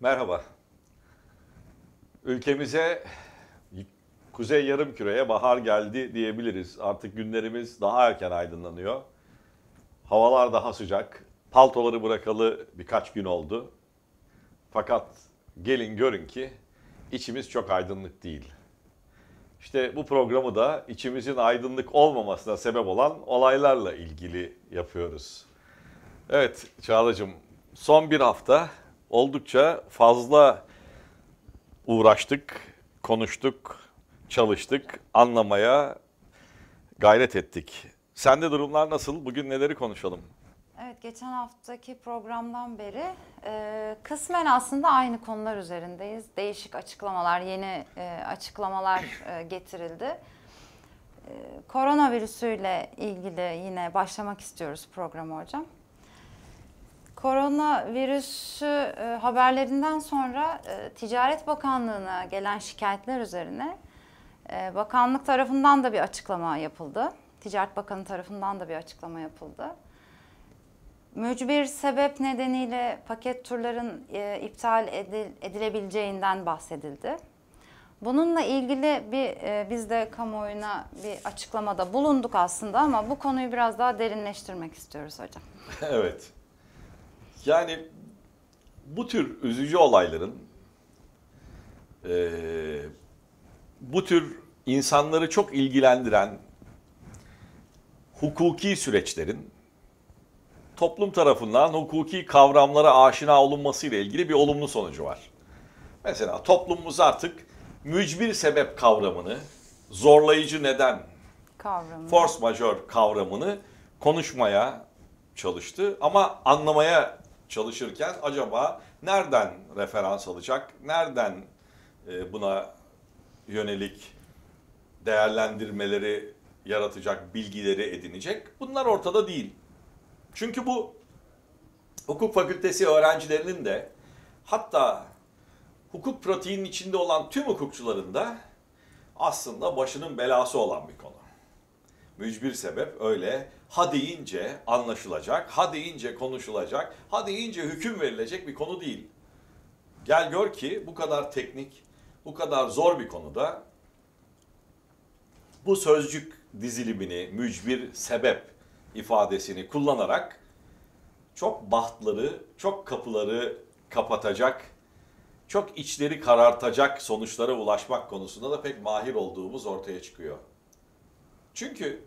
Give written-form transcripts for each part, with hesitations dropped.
Merhaba. Ülkemize Kuzey Yarımküre'ye bahar geldi diyebiliriz. Artık günlerimiz daha erken aydınlanıyor. Havalar daha sıcak. Paltoları bırakalı birkaç gün oldu. Fakat gelin görün ki içimiz çok aydınlık değil. İşte bu programı da içimizin aydınlık olmamasına sebep olan olaylarla ilgili yapıyoruz. Evet Çağla'cığım, son bir hafta oldukça fazla uğraştık, konuştuk, çalıştık, anlamaya gayret ettik. Sende durumlar nasıl? Bugün neleri konuşalım? Evet, geçen haftaki programdan beri kısmen aslında aynı konular üzerindeyiz. Değişik açıklamalar, yeni açıklamalar getirildi. Koronavirüsüyle ilgili yine başlamak istiyoruz programa hocam. Koronavirüsü haberlerinden sonra Ticaret Bakanlığı'na gelen şikayetler üzerine bakanlık tarafından da bir açıklama yapıldı. Ticaret Bakanı tarafından da bir açıklama yapıldı. Mücbir sebep nedeniyle paket turların iptal edilebileceğinden bahsedildi. Bununla ilgili biz de kamuoyuna bir açıklamada bulunduk aslında ama bu konuyu biraz daha derinleştirmek istiyoruz hocam. Evet. Yani bu tür üzücü olayların, bu tür insanları çok ilgilendiren hukuki süreçlerin toplum tarafından hukuki kavramlara aşina olunması ile ilgili bir olumlu sonucu var. Mesela toplumumuz artık mücbir sebep kavramını, zorlayıcı neden, force majeure kavramını konuşmaya çalıştı. Ama anlamaya çalışırken acaba nereden referans alacak, nereden buna yönelik değerlendirmeleri yaratacak bilgileri edinecek? Bunlar ortada değil. Çünkü bu hukuk fakültesi öğrencilerinin de hatta hukuk pratiğinin içinde olan tüm hukukçuların da aslında başının belası olan bir konu. Mücbir sebep öyle ha deyince anlaşılacak, ha deyince konuşulacak, ha deyince hüküm verilecek bir konu değil. Gel gör ki bu kadar teknik, bu kadar zor bir konuda bu sözcük dizilimini, mücbir sebep ifadesini kullanarak çok bahtları, çok kapıları kapatacak, çok içleri karartacak sonuçlara ulaşmak konusunda da pek mahir olduğumuz ortaya çıkıyor. Çünkü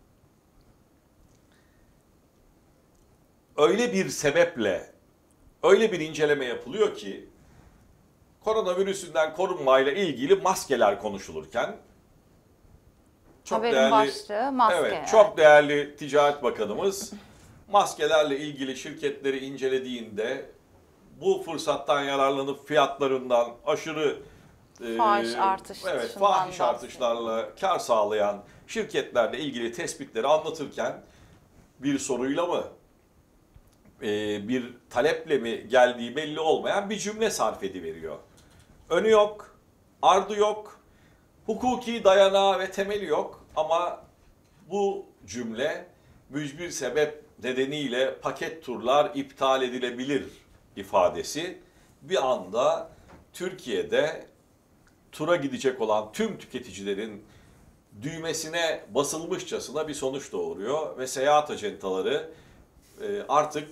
öyle bir sebeple, öyle bir inceleme yapılıyor ki koronavirüsünden korunmayla ilgili maskeler konuşulurken çok Haberin değerli, başlığı maske. evet, çok değerli Ticaret Bakanımız maskelerle ilgili şirketleri incelediğinde bu fırsattan yararlanıp fiyatlarından aşırı Fahiş fahiş artışlarla kar sağlayan şirketlerle ilgili tespitleri anlatırken bir soruyla mı bir taleple mi geldiği belli olmayan bir cümle sarf ediveriyor. Önü yok, ardı yok, hukuki dayanağı ve temeli yok ama bu cümle mücbir sebep nedeniyle paket turlar iptal edilebilir ifadesi bir anda Türkiye'de tura gidecek olan tüm tüketicilerin düğmesine basılmışçasına bir sonuç doğuruyor ve seyahat acentaları artık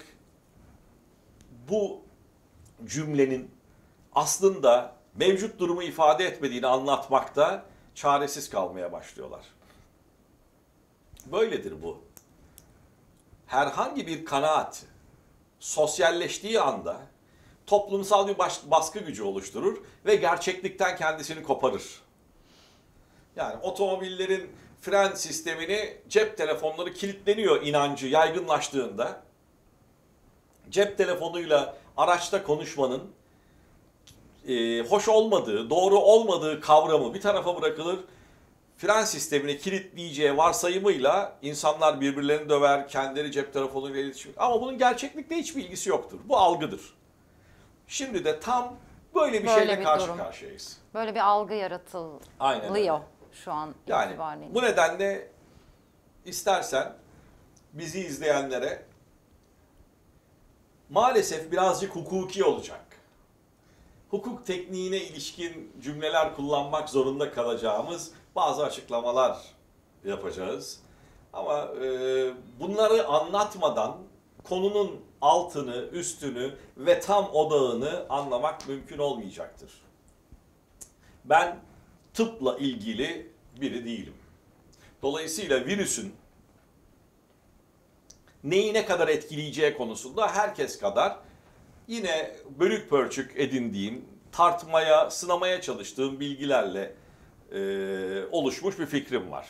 bu cümlenin aslında mevcut durumu ifade etmediğini anlatmakta çaresiz kalmaya başlıyorlar. Böyledir bu. Herhangi bir kanaat sosyalleştiği anda toplumsal bir baskı gücü oluşturur ve gerçeklikten kendisini koparır. Yani otomobillerin fren sistemini cep telefonları kilitleniyor inancı yaygınlaştığında cep telefonuyla araçta konuşmanın hoş olmadığı, doğru olmadığı kavramı bir tarafa bırakılır. Fren sistemini kilitleyeceği varsayımıyla insanlar birbirlerini döver, kendileri cep telefonuyla iletişim. Ama bunun gerçeklikle hiçbir ilgisi yoktur. Bu algıdır. Şimdi de tam böyle bir şeyle karşı karşıyayız. Böyle bir algı yaratılıyor şu an itibariyle. Yani bu nedenle istersen bizi izleyenlere maalesef birazcık hukuki olacak. hukuk tekniğine ilişkin cümleler kullanmak zorunda kalacağımız bazı açıklamalar yapacağız. Ama bunları anlatmadan konunun altını, üstünü ve tam odağını anlamak mümkün olmayacaktır. Ben tıpla ilgili biri değilim. Dolayısıyla virüsün neyi ne kadar etkileyeceği konusunda herkes kadar yine bölük pörçük edindiğim, tartmaya, sınamaya çalıştığım bilgilerle oluşmuş bir fikrim var.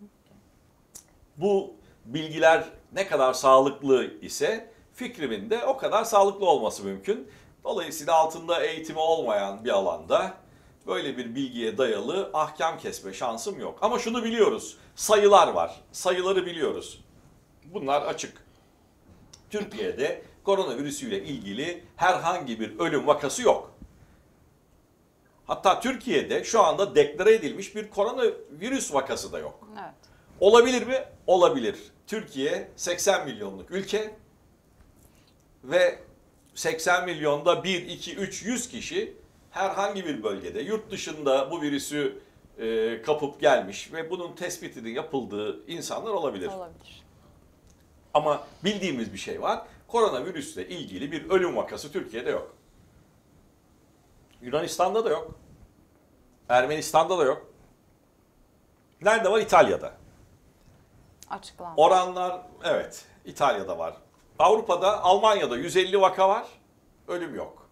Bu bilgiler ne kadar sağlıklı ise fikrimin de o kadar sağlıklı olması mümkün. Dolayısıyla altında eğitimi olmayan bir alanda böyle bir bilgiye dayalı ahkam kesme şansım yok. Ama şunu biliyoruz, sayılar var, sayıları biliyoruz. Bunlar açık. Türkiye'de koronavirüsüyle ilgili herhangi bir ölüm vakası yok. Hatta Türkiye'de şu anda deklare edilmiş bir koronavirüs vakası da yok. Evet. Olabilir mi? Olabilir. Türkiye 80 milyonluk ülke ve 80 milyonda 1, 2, 3, 100 kişi herhangi bir bölgede yurt dışında bu virüsü kapıp gelmiş ve bunun tespitinin yapıldığı insanlar olabilir. Olabilir. Ama bildiğimiz bir şey var. Koronavirüsle ilgili bir ölüm vakası Türkiye'de yok. Yunanistan'da da yok. Ermenistan'da da yok. Nerede var? İtalya'da. Açıklanmış. Oranlar evet İtalya'da var. Avrupa'da, Almanya'da 150 vaka var. Ölüm yok.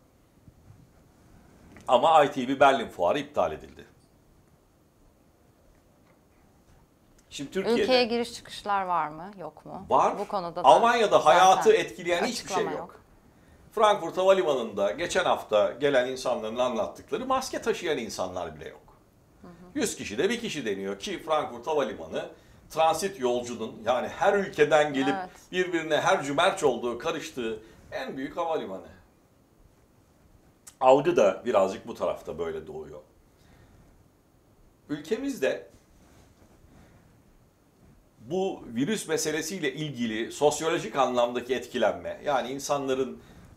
Ama ITB Berlin Fuarı iptal edildi. Şimdi Türkiye'de Ülkeye giriş çıkışlar var mı? Yok mu? var. Bu konuda da Almanya'da hayatı zaten etkileyen hiçbir şey açıklama yok. Frankfurt Havalimanı'nda geçen hafta gelen insanların anlattıkları maske taşıyan insanlar bile yok. 100 kişi de bir kişi deniyor ki Frankfurt Havalimanı transit yolcunun yani her ülkeden gelip Evet. birbirine her cümerç olduğu, karıştığı en büyük havalimanı. Algı da birazcık bu tarafta böyle doğuyor. Ülkemizde bu virüs meselesiyle ilgili sosyolojik anlamdaki etkilenme, yani insanların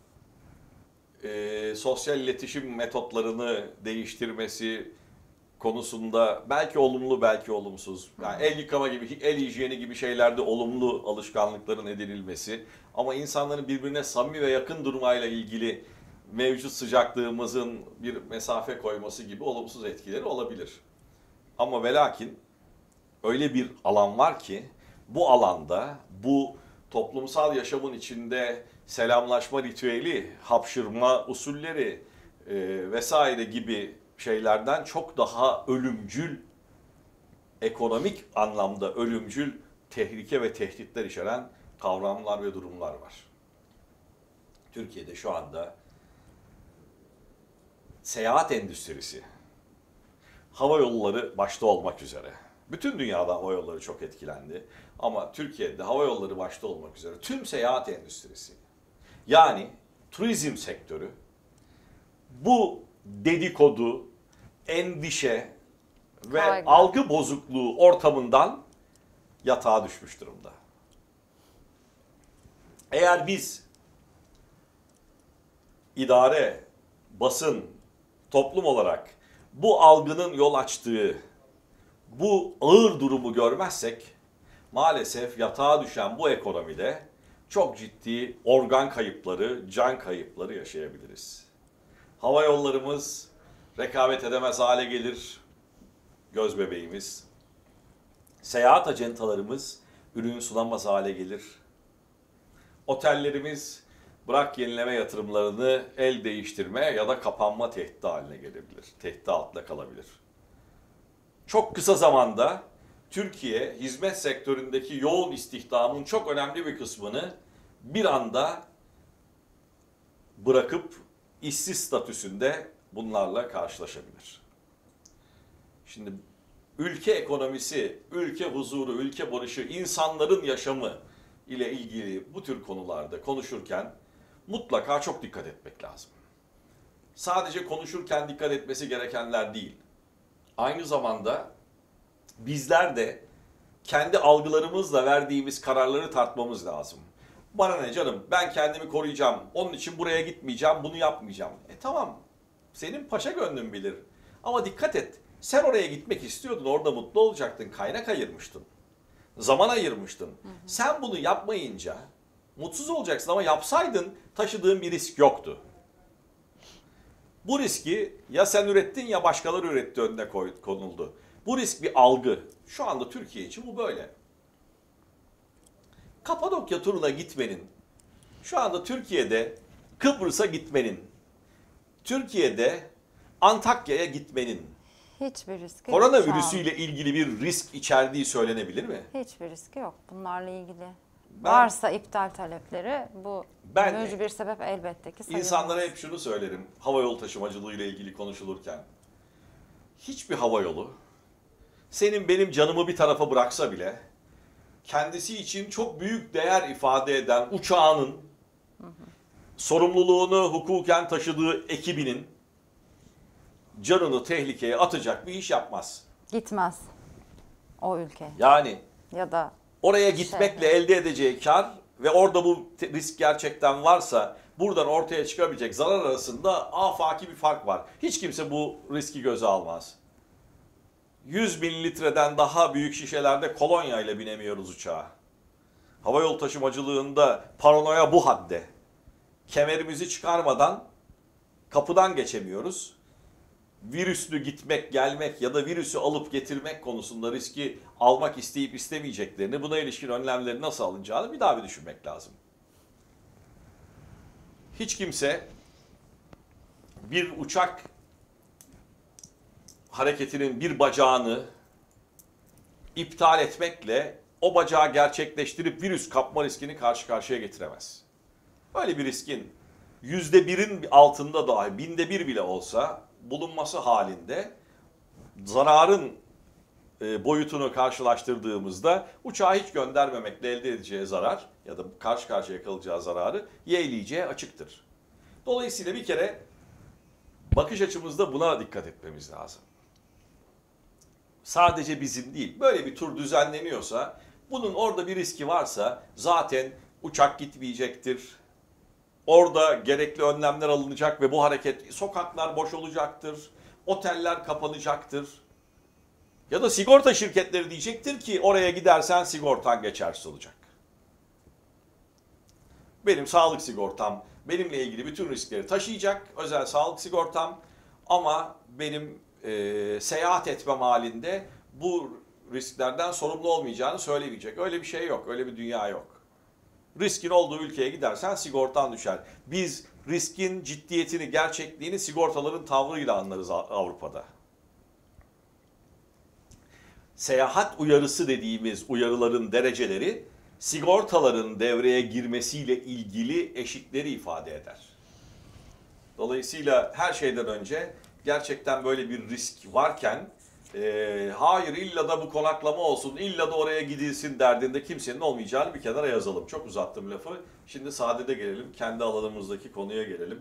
sosyal iletişim metotlarını değiştirmesi konusunda belki olumlu belki olumsuz, yani el yıkama gibi, el hijyeni gibi şeylerde olumlu alışkanlıkların edinilmesi ama insanların birbirine samimi ve yakın durmayla ilgili mevcut sıcaklığımızın bir mesafe koyması gibi olumsuz etkileri olabilir. Ama ve lakin öyle bir alan var ki bu alanda bu toplumsal yaşamın içinde selamlaşma ritüeli, hapşırma usulleri vesaire gibi şeylerden çok daha ölümcül, ekonomik anlamda ölümcül tehlike ve tehditler içeren kavramlar ve durumlar var. Türkiye'de şu anda seyahat endüstrisi, hava yolları başta olmak üzere, bütün dünyada hava yolları çok etkilendi. Ama Türkiye'de hava yolları başta olmak üzere tüm seyahat endüstrisi, yani turizm sektörü, bu dedikodu, endişe ve Kaygı. algı bozukluğu ortamından yatağa düşmüş durumda. Eğer biz idare, basın, toplum olarak bu algının yol açtığı bu ağır durumu görmezsek maalesef yatağa düşen bu ekonomide çok ciddi organ kayıpları, can kayıpları yaşayabiliriz. Hava yollarımız rekabet edemez hale gelir, göz bebeğimiz. Seyahat acentalarımız ürün sunamaz hale gelir. Otellerimiz bırak yenileme yatırımlarını el değiştirme ya da kapanma tehdidi haline gelebilir. Tehdit altında kalabilir. Çok kısa zamanda Türkiye hizmet sektöründeki yoğun istihdamın çok önemli bir kısmını bir anda bırakıp işsiz statüsünde bunlarla karşılaşabilir. Şimdi ülke ekonomisi, ülke huzuru, ülke barışı, insanların yaşamı ile ilgili bu tür konularda konuşurken mutlaka çok dikkat etmek lazım. Sadece konuşurken dikkat etmesi gerekenler değil. Aynı zamanda bizler de kendi algılarımızla verdiğimiz kararları tartmamız lazım. Bana ne canım, ben kendimi koruyacağım, onun için buraya gitmeyeceğim, bunu yapmayacağım. Tamam, Senin paşa gönlün bilir. Ama dikkat et. Sen oraya gitmek istiyordun. Orada mutlu olacaktın. Kaynak ayırmıştın. Zaman ayırmıştın. Sen bunu yapmayınca mutsuz olacaksın ama yapsaydın taşıdığın bir risk yoktu. Bu riski ya sen ürettin ya başkaları üretti, önüne konuldu. Bu risk bir algı. Şu anda Türkiye için bu böyle. Kapadokya turuna gitmenin, şu anda Türkiye'de Kıbrıs'a gitmenin, Türkiye'de Antakya'ya gitmenin Hiçbir riski yok şu koronavirüsüyle ilgili bir risk içerdiği söylenebilir mi? an. Hiçbir riski yok bunlarla ilgili. Ben- Varsa iptal talepleri bu Ben- mücbir sebep elbette ki sayılmaz. İnsanlara hep şunu söylerim, hava yolu taşımacılığı ile ilgili konuşulurken. Hiçbir hava yolu senin benim canımı bir tarafa bıraksa bile kendisi için çok büyük değer ifade eden uçağının sorumluluğunu hukuken taşıdığı ekibinin canını tehlikeye atacak bir iş yapmaz. Gitmez o ülke Yani ya da oraya gitmekle elde edeceği kar ve orada bu risk gerçekten varsa buradan ortaya çıkabilecek zarar arasında afaki bir fark var. Hiç kimse bu riski göze almaz. 100 mililitreden daha büyük şişelerde kolonya ile binemiyoruz uçağa. Havayolu taşımacılığında paranoya bu hadde. Kemerimizi çıkarmadan kapıdan geçemiyoruz. Virüslü gitmek, gelmek ya da virüsü alıp getirmek konusunda riski almak isteyip istemeyeceklerini, buna ilişkin önlemleri nasıl alınacağını bir daha bir düşünmek lazım. Hiç kimse bir uçak hareketinin bir bacağını iptal etmekle o bacağı gerçekleştirip virüs kapma riskini karşı karşıya getiremez. Böyle bir riskin %1'in altında dahi, 1/1000 bile olsa bulunması halinde zararın boyutunu karşılaştırdığımızda uçağı hiç göndermemekle elde edeceği zarar ya da karşı karşıya kalacağı zararı yeğleyeceği açıktır. Dolayısıyla bir kere bakış açımızda buna dikkat etmemiz lazım. Sadece bizim değil, böyle bir tur düzenleniyorsa, bunun orada bir riski varsa zaten uçak gitmeyecektir. Orada gerekli önlemler alınacak ve bu hareket, sokaklar boş olacaktır, oteller kapanacaktır. Ya da sigorta şirketleri diyecektir ki oraya gidersen sigortan geçersiz olacak. Benim sağlık sigortam benimle ilgili bütün riskleri taşıyacak, özel sağlık sigortam, ama benim seyahat etmem halinde bu risklerden sorumlu olmayacağını söylemeyecek. Öyle bir şey yok, öyle bir dünya yok. Riskin olduğu ülkeye gidersen sigortan düşer. Biz riskin ciddiyetini, gerçekliğini sigortaların tavrıyla anlarız Avrupa'da. Seyahat uyarısı dediğimiz uyarıların dereceleri sigortaların devreye girmesiyle ilgili eşikleri ifade eder. Dolayısıyla her şeyden önce gerçekten böyle bir risk varken hayır illa da bu konaklama olsun, illa da oraya gidilsin derdinde kimsenin olmayacağını bir kenara yazalım. Çok uzattım lafı. Şimdi sadede gelelim, kendi alanımızdaki konuya gelelim.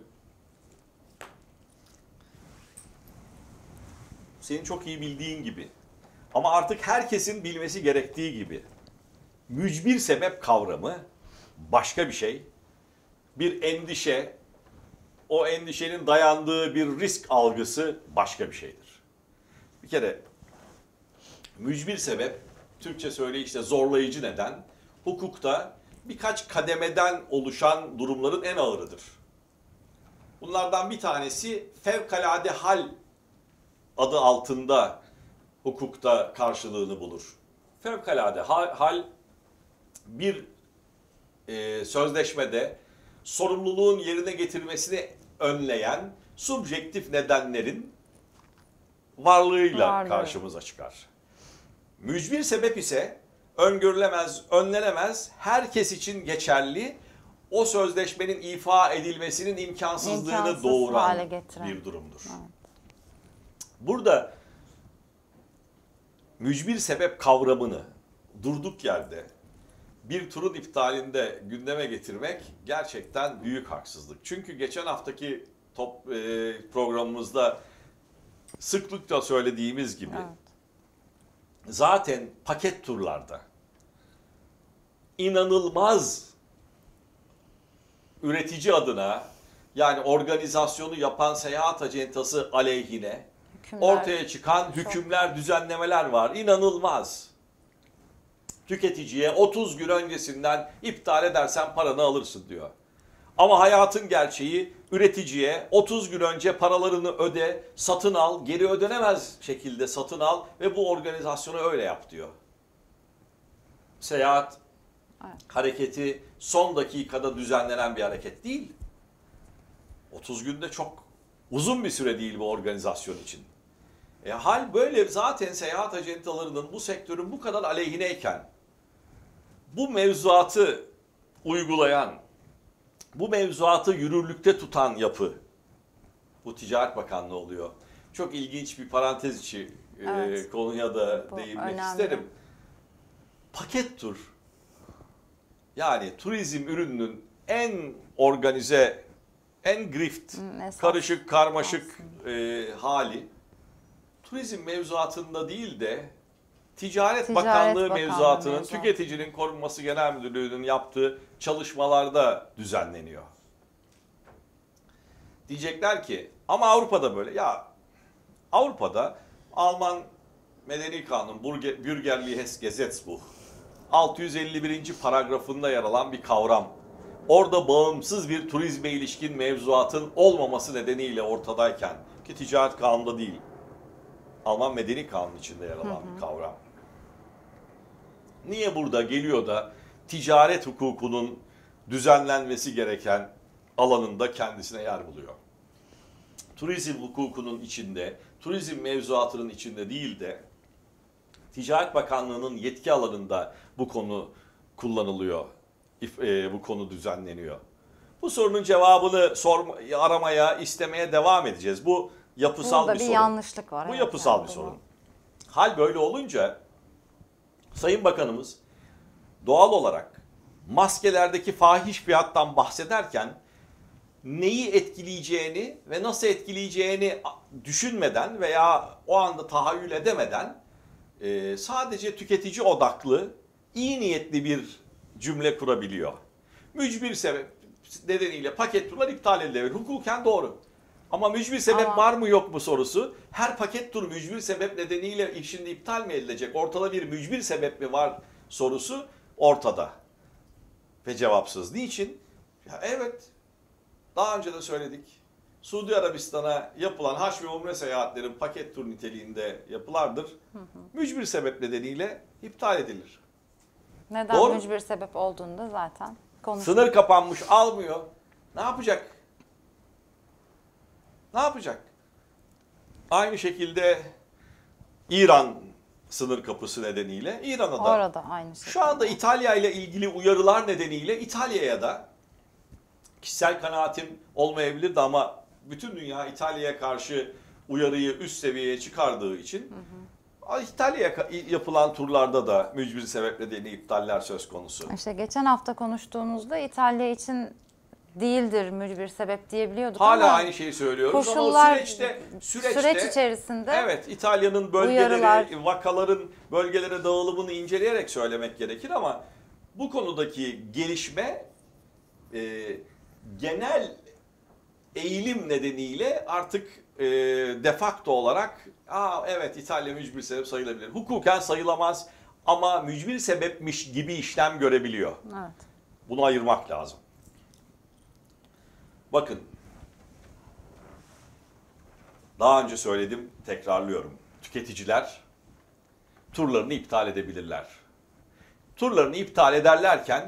Senin çok iyi bildiğin gibi ama artık herkesin bilmesi gerektiği gibi mücbir sebep kavramı başka bir şey. Bir endişe, o endişenin dayandığı bir risk algısı başka bir şeydir. Bir kere mücbir sebep, Türkçe söyleyişle zorlayıcı neden, hukukta birkaç kademeden oluşan durumların en ağırıdır. Bunlardan bir tanesi fevkalade hal adı altında hukukta karşılığını bulur. Fevkalade hal bir sözleşmede sorumluluğun yerine getirilmesini önleyen subjektif nedenlerin varlığıyla karşımıza çıkar. Mücbir sebep ise öngörülemez, önlenemez, herkes için geçerli, o sözleşmenin ifa edilmesinin imkansızlığını doğuran bir durumdur. Evet. Burada mücbir sebep kavramını durduk yerde bir turun iptalinde gündeme getirmek gerçekten büyük haksızlık. Çünkü geçen haftaki programımızda sıklıkla söylediğimiz gibi zaten paket turlarda inanılmaz üretici adına yani organizasyonu yapan seyahat acentası aleyhine Hükümler. ortaya çıkan hükümler, düzenlemeler var. İnanılmaz. Tüketiciye 30 gün öncesinden iptal edersen paranı alırsın diyor. Ama hayatın gerçeği üreticiye 30 gün önce paralarını öde, satın al, geri ödenemez şekilde satın al ve bu organizasyonu öyle yap diyor. Seyahat Evet. hareketi son dakikada düzenlenen bir hareket değil. 30 günde çok uzun bir süre değil bu organizasyon için. Hal böyle, zaten seyahat acentalarının bu sektörün bu kadar aleyhineyken bu mevzuatı uygulayan, bu mevzuatı yürürlükte tutan yapı bu Ticaret Bakanlığı oluyor. Çok ilginç bir parantez içi Evet. konuya da Bu değinmek önemli. isterim. Paket tur, yani turizm ürününün en organize, en grift, Esas karışık, karmaşık aslında. hali turizm mevzuatında değil de Ticaret Ticaret Bakanlığı Bakanlığı mevzuatının mevzuatı. Tüketicinin Korunması Genel Müdürlüğü'nün yaptığı çalışmalarda düzenleniyor. Diyecekler ki ama Avrupa'da böyle. Ya Avrupa'da Alman Medeni Kanun Bürgerliches-Gesetzbuch 651. paragrafında yer alan bir kavram. Orada bağımsız bir turizme ilişkin mevzuatın olmaması nedeniyle ortadayken, ki ticaret kanununda değil, Alman Medeni Kanun içinde yer alan bir kavram. Niye burada geliyor da ticaret hukukunun düzenlenmesi gereken alanında kendisine yer buluyor? Turizm hukukunun içinde, turizm mevzuatının içinde değil de Ticaret Bakanlığı'nın yetki alanında bu konu kullanılıyor, bu konu düzenleniyor. Bu sorunun cevabını aramaya, istemeye devam edeceğiz. Bu yapısal Burada bir bir sorun. yanlışlık var. Bu evet, yapısal yani bir bu. sorun. Hal böyle olunca Sayın Bakanımız doğal olarak maskelerdeki fahiş fiyattan bahsederken neyi etkileyeceğini ve nasıl etkileyeceğini düşünmeden veya o anda tahayyül edemeden sadece tüketici odaklı, iyi niyetli bir cümle kurabiliyor. Mücbir sebep nedeniyle paket turlar iptal edilebilir. Hukuken doğru. Ama mücbir sebep Ama- var mı yok mu sorusu, her paket tur mücbir sebep nedeniyle şimdi iptal mi edilecek? Ortada bir mücbir sebep mi var sorusu ortada. Ve cevapsız. Niçin? Ya evet, daha önce de söyledik. Suudi Arabistan'a yapılan haç ve umre seyahatlerin paket tur niteliğinde yapılardır. Mücbir sebep nedeniyle iptal edilir. Neden Doğru. mücbir sebep olduğunu da zaten konuştuk. Sınır kapanmış, almıyor. Ne yapacak? Ne yapacak? Aynı şekilde İran sınır kapısı nedeniyle İran'a da, Orada aynı şey. şu anda İtalya ile ilgili uyarılar nedeniyle İtalya'ya da, kişisel kanaatim olmayabilirdi ama bütün dünya İtalya'ya karşı uyarıyı üst seviyeye çıkardığı için İtalya'ya yapılan turlarda da mücbir sebep nedeniyle iptaller söz konusu. İşte geçen hafta konuştuğumuzda İtalya için değildir mücbir sebep diyebiliyorduk Hala ama aynı şeyi söylüyoruz koşullar ama süreç içerisinde evet, İtalya'nın bölgeleri, uyarılar- vakaların bölgelere dağılımını inceleyerek söylemek gerekir ama bu konudaki gelişme genel eğilim nedeniyle artık de facto olarak evet İtalya mücbir sebep sayılabilir. Hukuken sayılamaz ama mücbir sebepmiş gibi işlem görebiliyor. evet. Bunu ayırmak lazım. Bakın, daha önce söyledim, tekrarlıyorum. Tüketiciler turlarını iptal edebilirler. Turlarını iptal ederlerken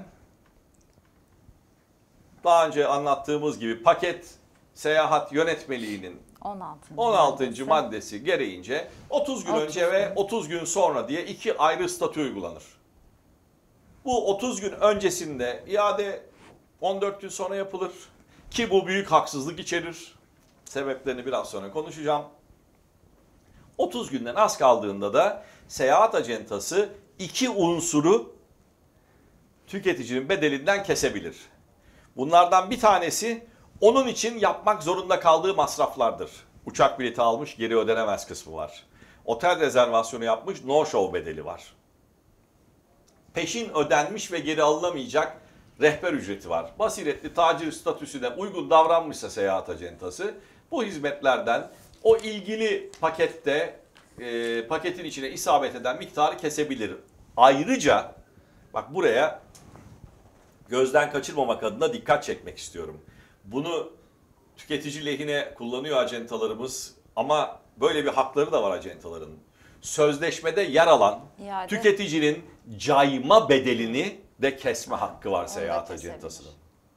daha önce anlattığımız gibi paket seyahat yönetmeliğinin 16. maddesi gereğince 30 gün 30 önce ve gün. 30 gün sonra diye iki ayrı statü uygulanır. Bu 30 gün öncesinde iade 14 gün sonra yapılır ki bu büyük haksızlık içerir. Sebeplerini biraz sonra konuşacağım. 30 günden az kaldığında da seyahat acentası iki unsuru tüketicinin bedelinden kesebilir. Bunlardan bir tanesi onun için yapmak zorunda kaldığı masraflardır. Uçak bileti almış, geri ödenemez kısmı var. Otel rezervasyonu yapmış, no show bedeli var. Peşin ödenmiş ve geri alınamayacak rehber ücreti var. Basiretli tacir statüsüne uygun davranmışsa seyahat acentası bu hizmetlerden o ilgili pakette paketin içine isabet eden miktarı kesebilir. Ayrıca bak buraya gözden kaçırmamak adına dikkat çekmek istiyorum. Bunu tüketici lehine kullanıyor acentalarımız ama böyle bir hakları da var acentaların. Sözleşmede yer alan İade. tüketicinin cayma bedelini de kesme hakkı var seyahat kesebilir. acentasının.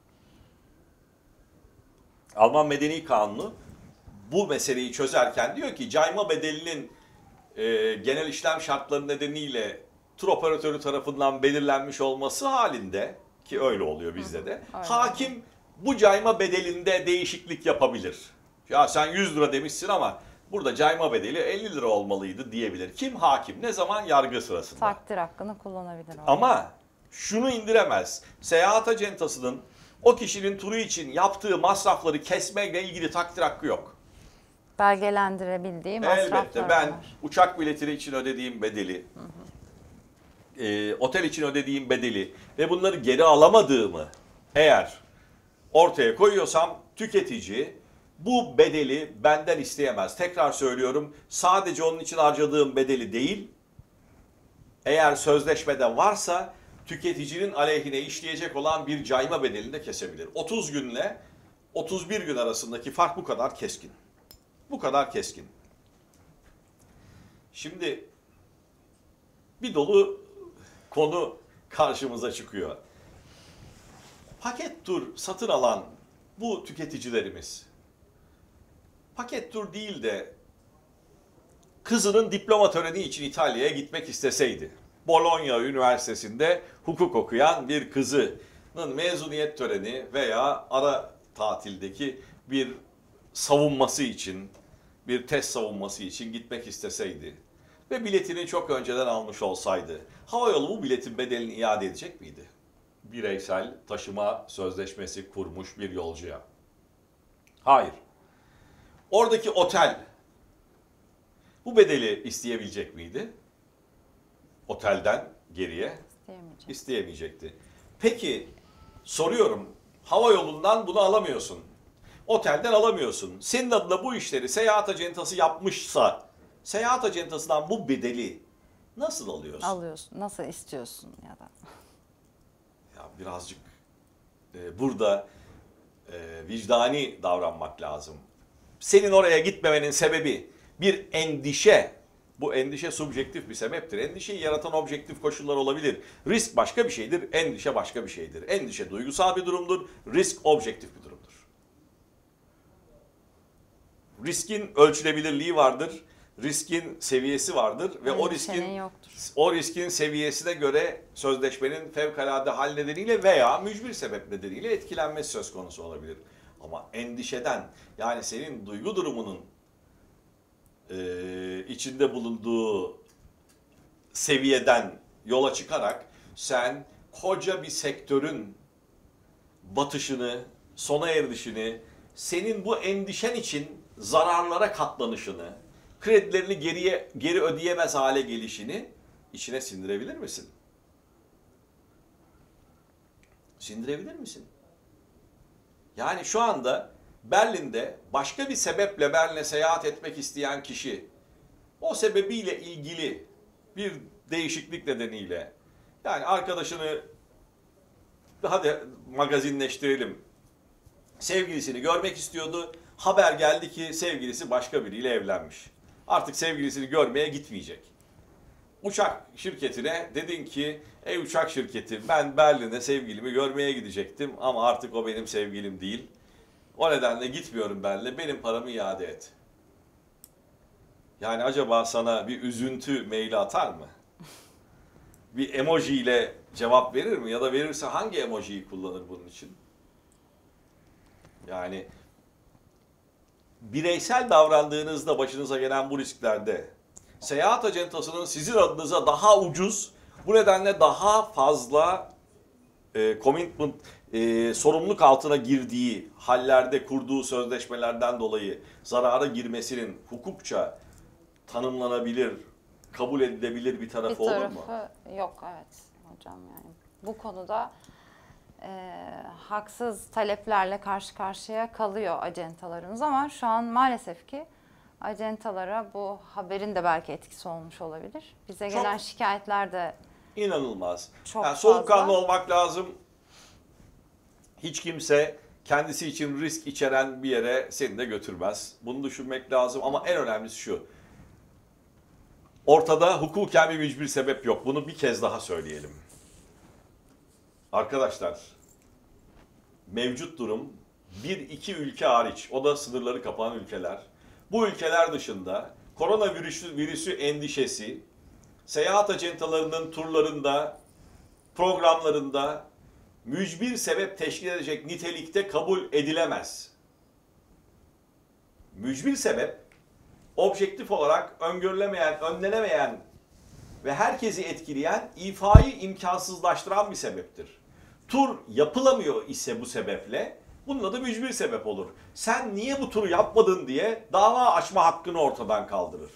Alman Medeni Kanunu bu meseleyi çözerken diyor ki cayma bedelinin genel işlem şartları nedeniyle tur operatörü tarafından belirlenmiş olması halinde ki öyle oluyor bizde de öyle. hakim bu cayma bedelinde değişiklik yapabilir. Ya sen 100 lira demişsin ama burada cayma bedeli 50 lira olmalıydı diyebilir. Kim hakim? Ne zaman? Yargı sırasında. Takdir hakkını kullanabilir. Ama şunu indiremez. Seyahat acentasının o kişinin turu için yaptığı masrafları kesmekle ilgili takdir hakkı yok. Belgelendirebildiği masraflar Elbette ben var. uçak bileti için ödediğim bedeli, otel için ödediğim bedeli ve bunları geri alamadığımı eğer ortaya koyuyorsam tüketici bu bedeli benden isteyemez. Tekrar söylüyorum, sadece onun için harcadığım bedeli değil, eğer sözleşmede varsa tüketicinin aleyhine işleyecek olan bir cayma bedelini de kesebilir. 30 günle 31 gün arasındaki fark bu kadar keskin. Bu kadar keskin. Şimdi bir dolu konu karşımıza çıkıyor. Paket tur satın alan bu tüketicilerimiz paket tur değil de kızının diploma töreni için İtalya'ya gitmek isteseydi, Bologna Üniversitesi'nde hukuk okuyan bir kızının mezuniyet töreni veya ara tatildeki bir savunması için, bir test savunması için gitmek isteseydi ve biletini çok önceden almış olsaydı, havayolu bu biletin bedelini iade edecek miydi? Bireysel taşıma sözleşmesi kurmuş bir yolcuya. Hayır. Oradaki otel bu bedeli isteyebilecek miydi? Otelden geriye İsteyemeyecek. isteyemeyecekti. Peki soruyorum, hava yolundan bunu alamıyorsun. Otelden alamıyorsun. Senin adına bu işleri seyahat acentası yapmışsa seyahat acentasından bu bedeli nasıl alıyorsun? Alıyorsun. Nasıl istiyorsun ya da. Ya birazcık burada vicdani davranmak lazım. Senin oraya gitmemenin sebebi bir endişe. Bu endişe subjektif bir sebeptir. Endişeyi yaratan objektif koşullar olabilir. Risk başka bir şeydir, endişe başka bir şeydir. Endişe duygusal bir durumdur, risk objektif bir durumdur. Riskin ölçülebilirliği vardır, riskin seviyesi vardır ve Endişenin yoktur. o riskin seviyesine göre sözleşmenin fevkalade hal nedeniyle veya mücbir sebep nedeniyle etkilenmesi söz konusu olabilir. Ama endişeden, yani senin duygu durumunun içinde bulunduğu seviyeden yola çıkarak sen koca bir sektörün batışını, sona eridişini, senin bu endişen için zararlara katlanışını, kredilerini geri ödeyemez hale gelişini içine sindirebilir misin? Sindirebilir misin? Yani şu anda Berlin'de başka bir sebeple Berlin'e seyahat etmek isteyen kişi o sebebiyle ilgili bir değişiklik nedeniyle yani arkadaşını hadi magazinleştirelim sevgilisini görmek istiyordu. Haber geldi ki sevgilisi başka biriyle evlenmiş. Artık sevgilisini görmeye gitmeyecek. Uçak şirketine dedin ki ey uçak şirketi ben Berlin'e sevgilimi görmeye gidecektim ama artık o benim sevgilim değil. O nedenle gitmiyorum Berlin'e benim paramı iade et. Yani acaba sana bir üzüntü maili atar mı? Bir emoji ile cevap verir mi? Ya da verirse hangi emojiyi kullanır bunun için? Yani bireysel davrandığınızda başınıza gelen bu risklerde seyahat acentasının sizin adınıza daha ucuz, bu nedenle daha fazla commitment, sorumluluk altına girdiği hallerde kurduğu sözleşmelerden dolayı zarara girmesinin hukukça tanımlanabilir, kabul edilebilir bir tarafı olur mu? Yok evet hocam yani. Bu konuda haksız taleplerle karşı karşıya kalıyor acentalarımız ama şu an maalesef ki acentalara bu haberin de belki etkisi olmuş olabilir. Bize gelen şikayetler de inanılmaz. çok Yani soğukkanlı fazla. olmak lazım. Hiç kimse kendisi için risk içeren bir yere seni de götürmez. Bunu düşünmek lazım ama en önemlisi şu. Ortada hukuken bir mücbir sebep yok. Bunu bir kez daha söyleyelim. Arkadaşlar, mevcut durum bir iki ülke hariç, o da sınırları kapanan ülkeler. Bu ülkeler dışında koronavirüsü endişesi, seyahat acentalarının turlarında, programlarında mücbir sebep teşkil edecek nitelikte kabul edilemez. Mücbir sebep, objektif olarak öngörülemeyen, önlenemeyen ve herkesi etkileyen, ifayı imkansızlaştıran bir sebeptir. Tur yapılamıyor ise bu sebeple, bunun adı mücbir sebep olur. Sen niye bu turu yapmadın diye dava açma hakkını ortadan kaldırır.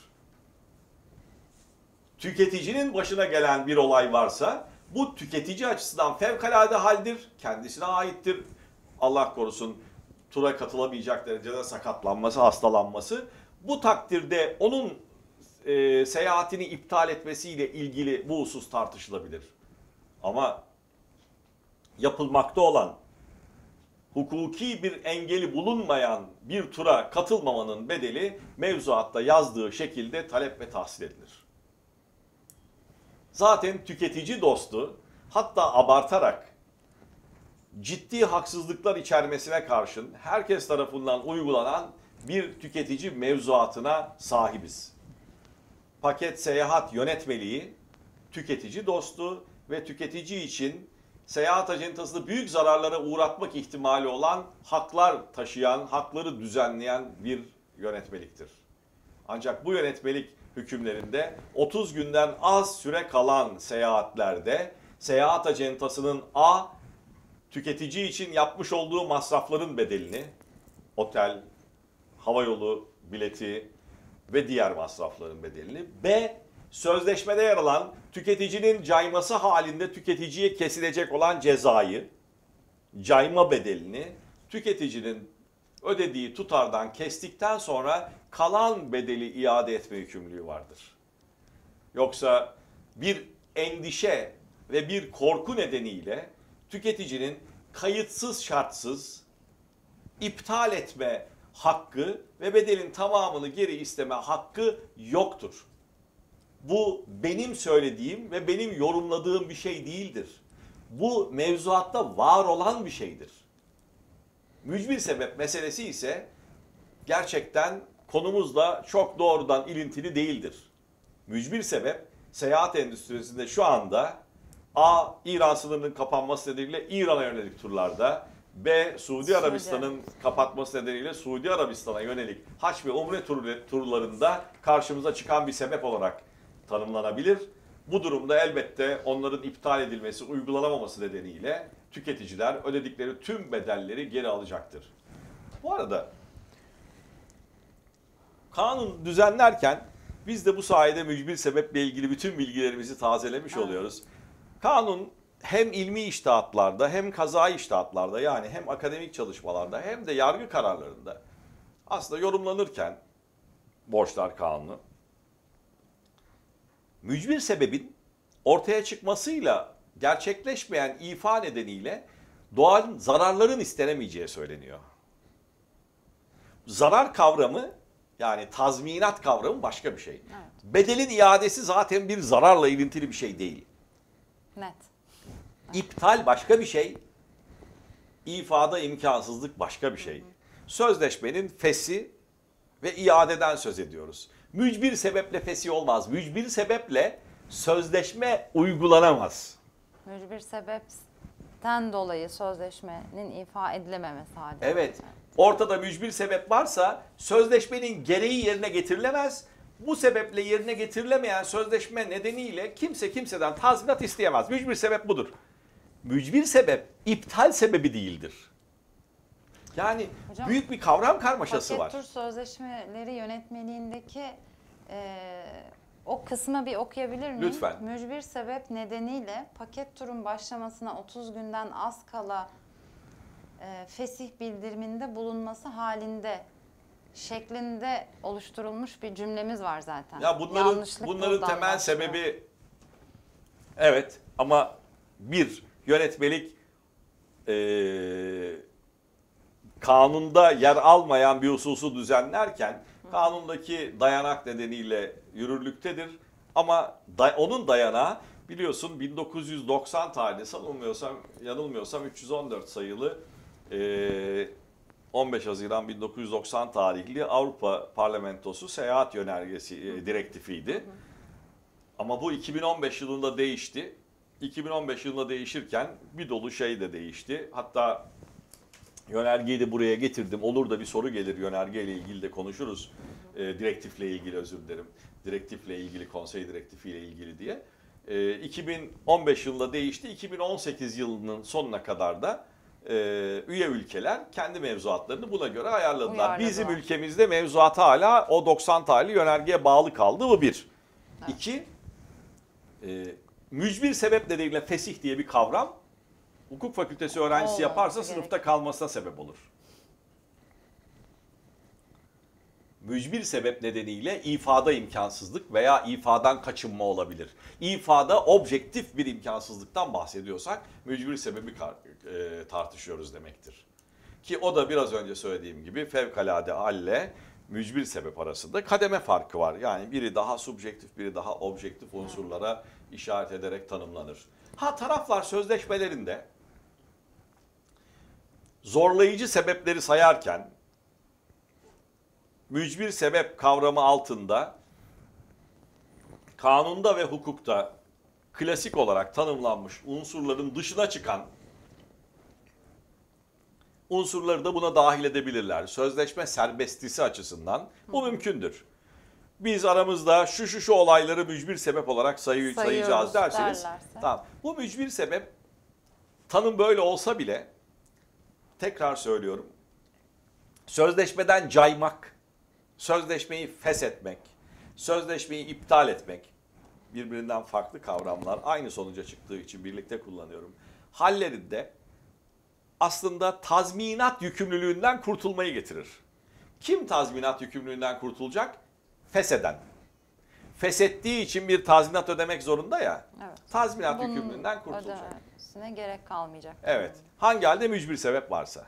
Tüketicinin başına gelen bir olay varsa, bu tüketici açısından fevkalade haldir, kendisine aittir. Allah korusun tura katılamayacak derecede sakatlanması, hastalanması. Bu takdirde onun seyahatini iptal etmesiyle ilgili bu husus tartışılabilir. Ama yapılmakta olan, hukuki bir engeli bulunmayan bir tura katılmamanın bedeli mevzuatta yazdığı şekilde talep ve tahsil edilir. Zaten tüketici dostu, hatta abartarak ciddi haksızlıklar içermesine karşın herkes tarafından uygulanan bir tüketici mevzuatına sahibiz. Paket seyahat yönetmeliği tüketici dostu ve tüketici için seyahat acentasını büyük zararlara uğratmak ihtimali olan haklar taşıyan, hakları düzenleyen bir yönetmeliktir. Ancak bu yönetmelik hükümlerinde 30 günden az süre kalan seyahatlerde seyahat acentasının tüketici için yapmış olduğu masrafların bedelini, otel, havayolu bileti ve diğer masrafların bedelini, sözleşmede yer alan tüketicinin cayması halinde tüketiciye kesilecek olan cezayı, cayma bedelini tüketicinin ödediği tutardan kestikten sonra kalan bedeli iade etme yükümlülüğü vardır. Yoksa bir endişe ve bir korku nedeniyle tüketicinin kayıtsız şartsız iptal etme hakkı ve bedelin tamamını geri isteme hakkı yoktur. Bu benim söylediğim ve benim yorumladığım bir şey değildir. Bu mevzuatta var olan bir şeydir. Mücbir sebep meselesi ise gerçekten konumuzla çok doğrudan ilintili değildir. Mücbir sebep seyahat endüstrisinde şu anda İran sınırının kapanması nedeniyle İran'a yönelik turlarda, Suudi Arabistan'ın kapatması nedeniyle Suudi Arabistan'a yönelik hac ve umre turlarında karşımıza çıkan bir sebep olarak tanımlanabilir. Bu durumda elbette onların iptal edilmesi, uygulanamaması nedeniyle tüketiciler ödedikleri tüm bedelleri geri alacaktır. Bu arada kanun düzenlerken biz de bu sayede mücbir sebeple ilgili bütün bilgilerimizi tazelemiş oluyoruz. Kanun hem ilmi içtihatlarda hem kazai içtihatlarda, yani hem akademik çalışmalarda hem de yargı kararlarında aslında yorumlanırken borçlar kanunu mücbir sebebin ortaya çıkmasıyla gerçekleşmeyen ifa nedeniyle doğal zararların istenemeyeceği söyleniyor. Zarar kavramı, yani tazminat kavramı başka bir şey. Evet. Bedelin iadesi zaten bir zararla ilintili bir şey değil. Net. İptal başka bir şey, ifada imkansızlık başka bir şey. Sözleşmenin feshi ve iadeden söz ediyoruz. Mücbir sebeple feshi olmaz. Mücbir sebeple sözleşme uygulanamaz. Mücbir sebepten dolayı sözleşmenin ifa edilememesi halinde. Evet. Ortada mücbir sebep varsa sözleşmenin gereği yerine getirilemez. Bu sebeple yerine getirilemeyen sözleşme nedeniyle kimse kimseden tazminat isteyemez. Mücbir sebep budur. Mücbir sebep iptal sebebi değildir. Yani Hocam, büyük bir kavram karmaşası var. Paket tur sözleşmeleri yönetmeliğindeki o kısmı bir okuyabilir miyim? Lütfen. Mücbir sebep nedeniyle paket turun başlamasına 30 günden az kala fesih bildiriminde bulunması halinde şeklinde oluşturulmuş bir cümlemiz var zaten. Ya bunların temel başlıyor. sebebi, evet, ama bir yönetmelik kanunda yer almayan bir hususu düzenlerken kanundaki dayanak nedeniyle yürürlüktedir. Ama onun dayanağı biliyorsun 1990 tarihli, yanılmıyorsam 314 sayılı 15 Haziran 1990 tarihli Avrupa Parlamentosu seyahat yönergesi direktifiydi. Ama bu 2015 yılında değişti. 2015 yılında değişirken bir dolu şey de değişti. Hatta yönergeyi de buraya getirdim. Olur da bir soru gelir, yönergeyle ilgili de konuşuruz. Direktifle ilgili, özür dilerim. Direktifle ilgili, konsey direktifiyle ilgili diye. 2015 yılında değişti. 2018 yılının sonuna kadar da üye ülkeler kendi mevzuatlarını buna göre ayarladılar. Bizim ülkemizde mevzuat hala o 90 tarihli yönergeye bağlı kaldı. Bu bir. Evet. İki, mücbir sebep nedeniyle fesih diye bir kavram hukuk fakültesi öğrencisi yaparsa sınıfta kalmasına sebep olur. Mücbir sebep nedeniyle ifada imkansızlık veya ifadan kaçınma olabilir. İfada objektif bir imkansızlıktan bahsediyorsak mücbir sebebi tartışıyoruz demektir. Ki o da biraz önce söylediğim gibi fevkalade halle mücbir sebep arasında kademe farkı var. Yani biri daha subjektif, biri daha objektif unsurlara işaret ederek tanımlanır. Taraflar sözleşmelerinde zorlayıcı sebepleri sayarken mücbir sebep kavramı altında kanunda ve hukukta klasik olarak tanımlanmış unsurların dışına çıkan unsurları da buna dahil edebilirler. Sözleşme serbestisi açısından bu mümkündür. Biz aramızda şu olayları mücbir sebep olarak sayacağız derseniz, tamam. Bu mücbir sebep tanım böyle olsa bile, tekrar söylüyorum, sözleşmeden caymak, sözleşmeyi feshetmek, sözleşmeyi iptal etmek birbirinden farklı kavramlar, aynı sonuca çıktığı için birlikte kullanıyorum. Hallerinde aslında tazminat yükümlülüğünden kurtulmayı getirir. Kim tazminat yükümlülüğünden kurtulacak? Fesheden. Feshettiği için bir tazminat ödemek zorunda ya. Evet. Tazminat yükümlülüğünden kurtulacak. Ödemesine gerek kalmayacak. Evet. Hangi halde mücbir sebep varsa.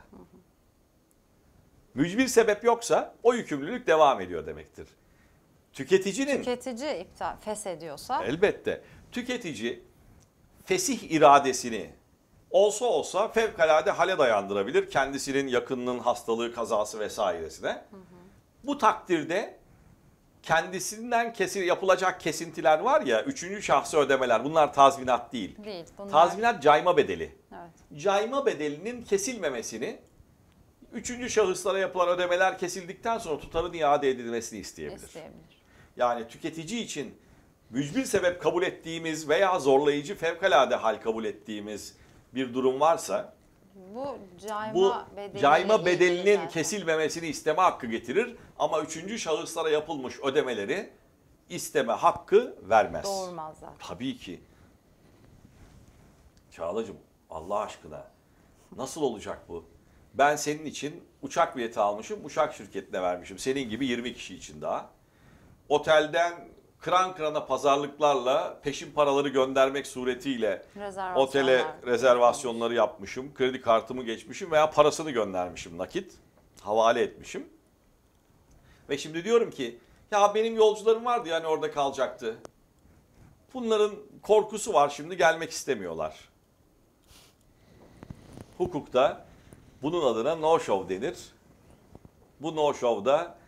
Mücbir sebep yoksa o yükümlülük devam ediyor demektir. Tüketici feshediyorsa. Elbette. Tüketici fesih iradesini olsa fevkalade hale dayandırabilir. Kendisinin yakınının hastalığı, kazası vesairesine. Bu takdirde kendisinden yapılacak kesintiler var ya, üçüncü şahsı ödemeler, bunlar tazminat değil. Tazminat cayma bedeli. Evet. Cayma bedelinin kesilmemesini, üçüncü şahıslara yapılan ödemeler kesildikten sonra tutarın iade edilmesini isteyebilir. Yani tüketici için mücbir sebep kabul ettiğimiz veya zorlayıcı fevkalade hal kabul ettiğimiz bir durum varsa bu cayma bedelinin kesilmemesini isteme hakkı getirir ama üçüncü şahıslara yapılmış ödemeleri isteme hakkı vermez. Doğurmaz zaten. Tabii ki. Çağlacığım, Allah aşkına nasıl olacak bu? Ben senin için uçak bileti almışım, uçak şirketine vermişim. Senin gibi 20 kişi için daha. Otelden kıran kırana pazarlıklarla peşin paraları göndermek suretiyle otele rezervasyonları yapmışım. Kredi kartımı geçmişim veya parasını göndermişim nakit. Havale etmişim. Ve şimdi diyorum ki ya benim yolcularım vardı yani orada kalacaktı. Bunların korkusu var, şimdi gelmek istemiyorlar. Hukukta bunun adına no show denir. Bu no show'da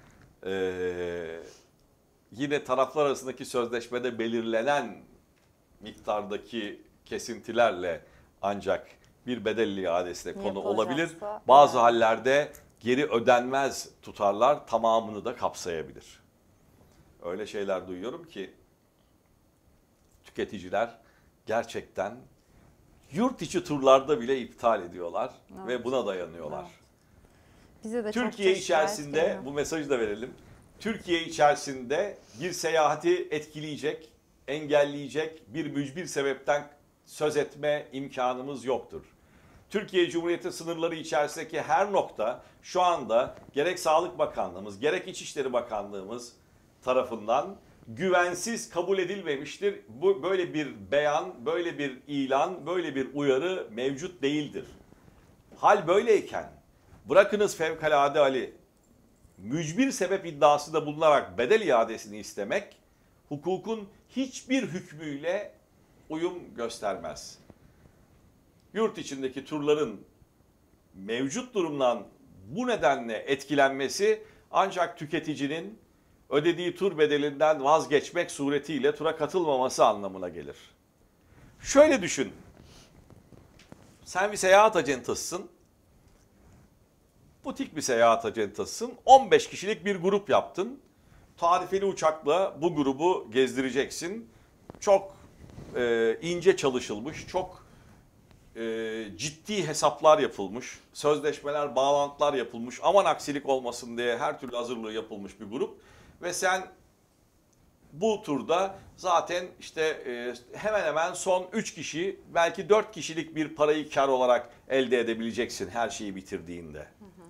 yine taraflar arasındaki sözleşmede belirlenen miktardaki kesintilerle ancak bir bedel iadesine konu olabilir. Bazı hallerde geri ödenmez tutarlar tamamını da kapsayabilir. Öyle şeyler duyuyorum ki tüketiciler gerçekten yurt içi turlarda bile iptal ediyorlar ve buna dayanıyorlar. Bize de Türkiye içerisinde bu mesajı da verelim. Türkiye içerisinde bir seyahati etkileyecek, engelleyecek bir mücbir sebepten söz etme imkanımız yoktur. Türkiye Cumhuriyeti sınırları içerisindeki her nokta şu anda gerek Sağlık Bakanlığımız, gerek İçişleri Bakanlığımız tarafından güvensiz kabul edilmemiştir. Bu böyle bir beyan, böyle bir ilan, böyle bir uyarı mevcut değildir. Hal böyleyken bırakınız Fevkalade Ali mücbir sebep iddiasında bulunarak bedel iadesini istemek hukukun hiçbir hükmüyle uyum göstermez. Yurt içindeki turların mevcut durumdan bu nedenle etkilenmesi ancak tüketicinin ödediği tur bedelinden vazgeçmek suretiyle tura katılmaması anlamına gelir. Şöyle düşün. Sen bir seyahat acentasısın. Butik bir seyahat acentasısın. 15 kişilik bir grup yaptın. Tarifeli uçakla bu grubu gezdireceksin. Çok ince çalışılmış, çok ciddi hesaplar yapılmış, sözleşmeler, bağlantılar yapılmış, aman aksilik olmasın diye her türlü hazırlığı yapılmış bir grup. Ve sen bu turda zaten işte hemen hemen son 3 kişi, belki 4 kişilik bir parayı kar olarak elde edebileceksin her şeyi bitirdiğinde.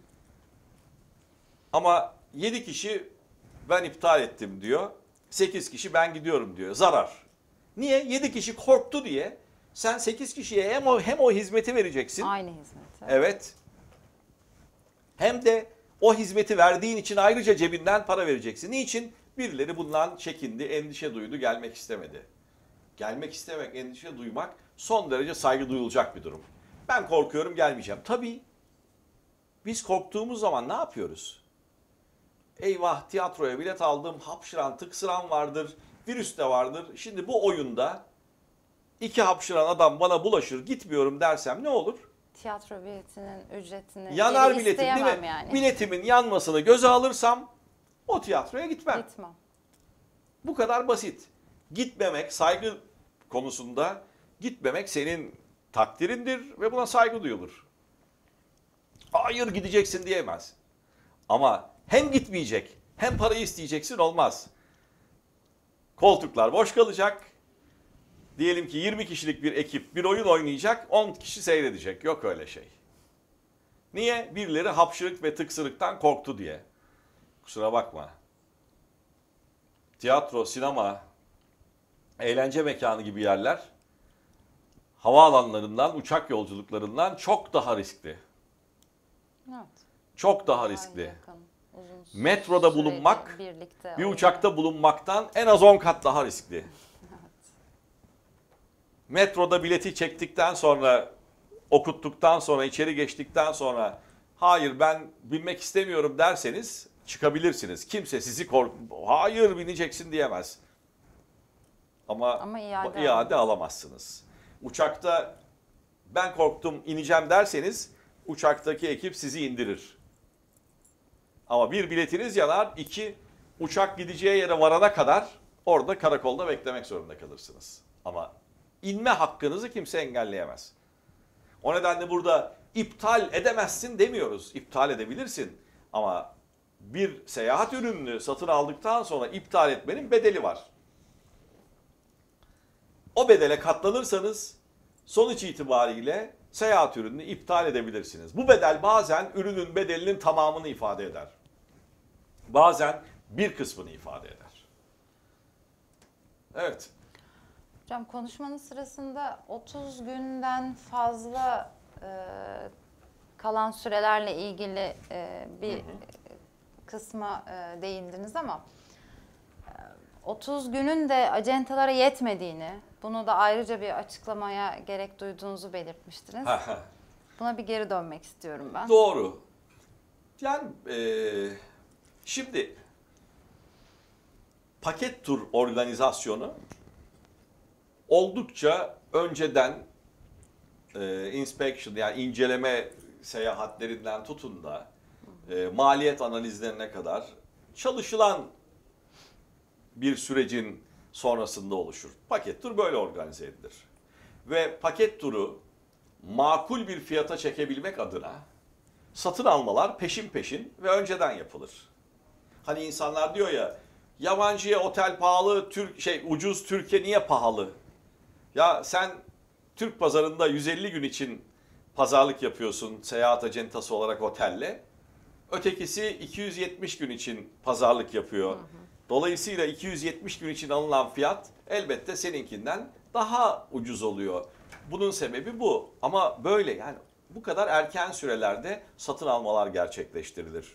Ama 7 kişi ben iptal ettim diyor, 8 kişi ben gidiyorum diyor, zarar. Niye? 7 kişi korktu diye sen 8 kişiye hem o hizmeti vereceksin. Aynı hizmeti. Evet. Hem de o hizmeti verdiğin için ayrıca cebinden para vereceksin. Niçin? Birileri bundan çekindi, endişe duydu, gelmek istemedi. Gelmek istemek, endişe duymak son derece saygı duyulacak bir durum. Ben korkuyorum, gelmeyeceğim. Tabii biz korktuğumuz zaman ne yapıyoruz? Eyvah, tiyatroya bilet aldım, hapşıran, tıksıran vardır, virüs de vardır. Şimdi bu oyunda 2 hapşıran adam bana bulaşır, gitmiyorum dersem ne olur? Tiyatro biletinin ücretini Yanar geri biletim değil isteyemem mi? yani. Biletimin yanmasını göze alırsam o tiyatroya gitmem. Gitmem. Bu kadar basit. Gitmemek, saygı konusunda gitmemek senin takdirindir ve buna saygı duyulur. Hayır gideceksin diyemez. Ama hem gitmeyecek hem parayı isteyeceksin olmaz. Koltuklar boş kalacak. Diyelim ki 20 kişilik bir ekip bir oyun oynayacak, 10 kişi seyredecek. Yok öyle şey. Niye? Birileri hapşırık ve tıksırıktan korktu diye. Kusura bakma. Tiyatro, sinema, eğlence mekanı gibi yerler havaalanlarından, uçak yolculuklarından çok daha riskli. Evet. Çok daha Aynı riskli. yakın, uzun Metroda süreli bulunmak, birlikte bir olma. uçakta bulunmaktan en az 10 kat daha riskli. Metroda bileti çektikten sonra, okuttuktan sonra, içeri geçtikten sonra hayır ben binmek istemiyorum derseniz çıkabilirsiniz. Kimse sizi hayır bineceksin diyemez. Ama iade alamazsınız. Uçakta ben korktum ineceğim derseniz uçaktaki ekip sizi indirir. Ama bir biletiniz yanar, 2 uçak gideceği yere varana kadar orada karakolda beklemek zorunda kalırsınız. Ama inme hakkınızı kimse engelleyemez. O nedenle burada iptal edemezsin demiyoruz. İptal edebilirsin. Ama bir seyahat ürününü satın aldıktan sonra iptal etmenin bedeli var. O bedele katlanırsanız sonuç itibariyle seyahat ürününü iptal edebilirsiniz. Bu bedel bazen ürünün bedelinin tamamını ifade eder. Bazen bir kısmını ifade eder. Evet. Hocam konuşmanın sırasında 30 günden fazla kalan sürelerle ilgili bir kısma değindiniz ama 30 günün de acentalara yetmediğini, bunu da ayrıca bir açıklamaya gerek duyduğunuzu belirtmiştiniz. Buna bir geri dönmek istiyorum ben. Doğru. Yani şimdi paket tur organizasyonu oldukça önceden inspection yani inceleme seyahatlerinden tutun da maliyet analizlerine kadar çalışılan bir sürecin sonrasında oluşur. Paket tur böyle organize edilir. Ve paket turu makul bir fiyata çekebilmek adına satın almalar peşin peşin ve önceden yapılır. Hani insanlar diyor ya, yabancıya otel pahalı, ucuz, Türkiye niye pahalı? Ya sen Türk pazarında 150 gün için pazarlık yapıyorsun seyahat acentası olarak otelle. Ötekisi 270 gün için pazarlık yapıyor. Dolayısıyla 270 gün için alınan fiyat elbette seninkinden daha ucuz oluyor. Bunun sebebi bu. Ama böyle, yani bu kadar erken sürelerde satın almalar gerçekleştirilir.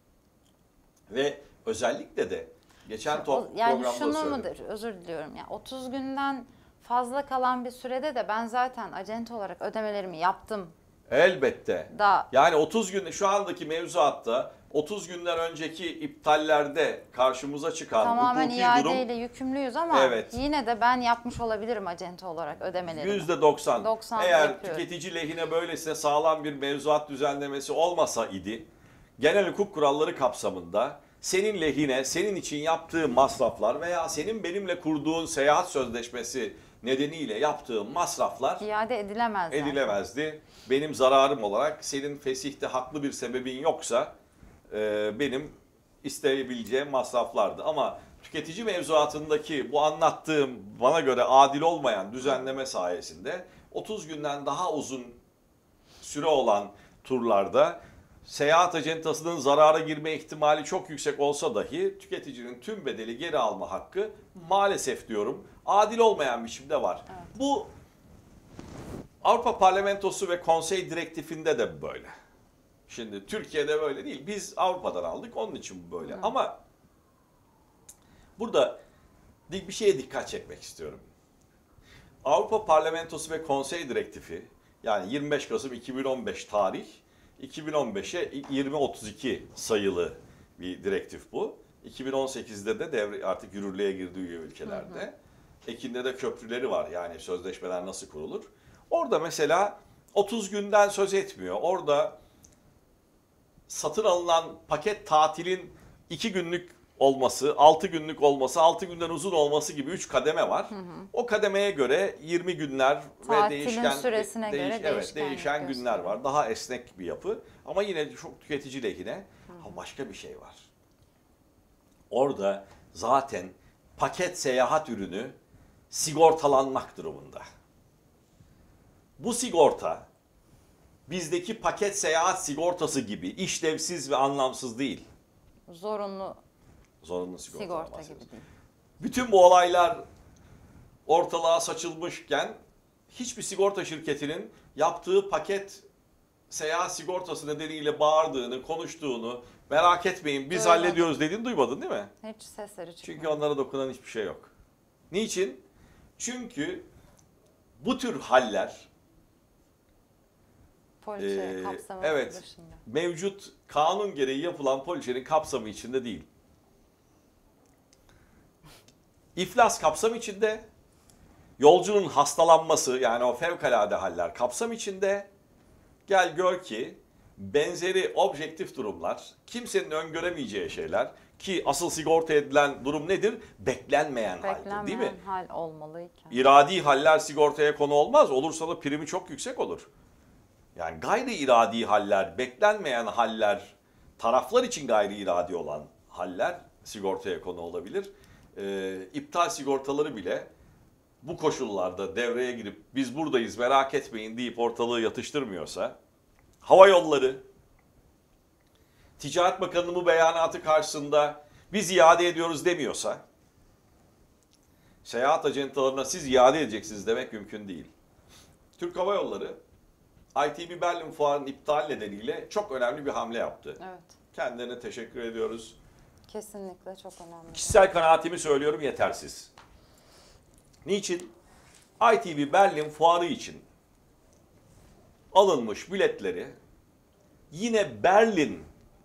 Ve özellikle de geçen Yani programda şunu söyledim. mudur? Özür diliyorum. Yani 30 günden fazla kalan bir sürede de ben zaten acente olarak ödemelerimi yaptım. Elbette. Da Yani 30 gün, şu andaki mevzuatta 30 günden önceki iptallerde karşımıza çıkan tamamen hukuki iadeyle durum yükümlüyüz ama Evet. yine de ben yapmış olabilirim acente olarak ödemelerimi. %90. 90 Eğer yapıyorum. tüketici lehine böylesine sağlam bir mevzuat düzenlemesi olmasa idi, genel hukuk kuralları kapsamında senin lehine, senin için yaptığı masraflar veya senin benimle kurduğun seyahat sözleşmesi nedeniyle yaptığın masraflar İade edilemez. zaten. edilemezdi. Benim zararım olarak senin fesihte haklı bir sebebin yoksa benim isteyebileceğim masraflardı. Ama tüketici mevzuatındaki bu anlattığım bana göre adil olmayan düzenleme sayesinde 30 günden daha uzun süre olan turlarda seyahat acentasının zarara girme ihtimali çok yüksek olsa dahi tüketicinin tüm bedeli geri alma hakkı maalesef diyorum adil olmayan biçimde var. Evet. Bu Avrupa Parlamentosu ve Konsey direktifinde de böyle. Şimdi Türkiye'de böyle değil. Biz Avrupa'dan aldık, onun için bu böyle. Ama burada bir şeye dikkat çekmek istiyorum. Avrupa Parlamentosu ve Konsey direktifi, yani 25 Kasım 2015 tarih, 2015'e 2032 sayılı bir direktif bu. 2018'de de artık yürürlüğe girdi üye ülkelerde. Ekinde de köprüleri var, yani sözleşmeler nasıl kurulur. Orada mesela 30 günden söz etmiyor. Orada satın alınan paket tatilin 2 günlük olması, 6 günlük olması, 6 günden uzun olması gibi 3 kademe var. O kademeye göre 20 günler ve Tatilin süresine göre değişen günler gösteriyor. var. Daha esnek bir yapı ama yine çok tüketici lehine. Ama başka bir şey var. Orada zaten paket seyahat ürünü sigortalanmak durumunda. Bu sigorta bizdeki paket seyahat sigortası gibi işlevsiz ve anlamsız değil. Zorunlu Zorunlu sigorta sigorta gibi değil. Bütün bu olaylar ortalığa saçılmışken hiçbir sigorta şirketinin yaptığı paket seyahat sigortası nedeniyle bağırdığını, konuştuğunu, merak etmeyin biz Duymadım. hallediyoruz dediğini duymadın değil mi? Hiç sesleri çıkmıyor. Çünkü onlara dokunan hiçbir şey yok. Niçin? Çünkü bu tür haller Poliçe kapsamı evet, dışında. mevcut kanun gereği yapılan poliçenin kapsamı içinde değil. İflas kapsam içinde, yolcunun hastalanması yani o fevkalade haller kapsam içinde. Gel gör ki benzeri objektif durumlar, kimsenin öngöremeyeceği şeyler ki asıl sigorta edilen durum nedir? Beklenmeyen haldir, değil mi? Beklenmeyen hal olmalıyken. İradi haller sigortaya konu olmaz. Olursa da primi çok yüksek olur. Yani gayri iradi haller, beklenmeyen haller, taraflar için gayri iradi olan haller sigortaya konu olabilir. İptal sigortaları bile bu koşullarda devreye girip biz buradayız merak etmeyin deyip ortalığı yatıştırmıyorsa, hava yolları, Ticaret Bakanı'nın bu beyanatı karşısında biz iade ediyoruz demiyorsa, seyahat acentalarına siz iade edeceksiniz demek mümkün değil. Türk Hava Yolları, ITB Berlin Fuarı'nın iptal nedeniyle çok önemli bir hamle yaptı. Evet. Kendilerine teşekkür ediyoruz. Kesinlikle çok önemli. Kişisel kanaatimi söylüyorum, yetersiz. Niçin? ITB Berlin Fuarı için alınmış biletleri yine Berlin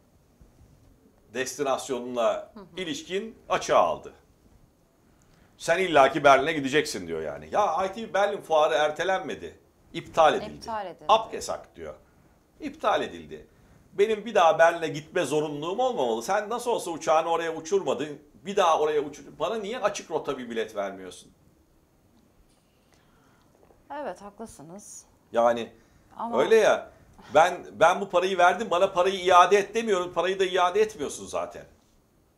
destinasyonuna ilişkin açığa aldı. Sen illaki Berlin'e gideceksin diyor yani. Ya ITB Berlin Fuarı ertelenmedi. İptal edildi. İptal edildi. Abgesak diyor. İptal edildi. Benim bir daha Berlin'e gitme zorunluluğum olmamalı. Sen nasıl olsa uçağını oraya uçurmadın. Bir daha oraya uçur. Bana niye açık rota bir bilet vermiyorsun? Evet, haklısınız. Yani Ama öyle ya. Ben bu parayı verdim, bana parayı iade et demiyorum. Parayı da iade etmiyorsun zaten.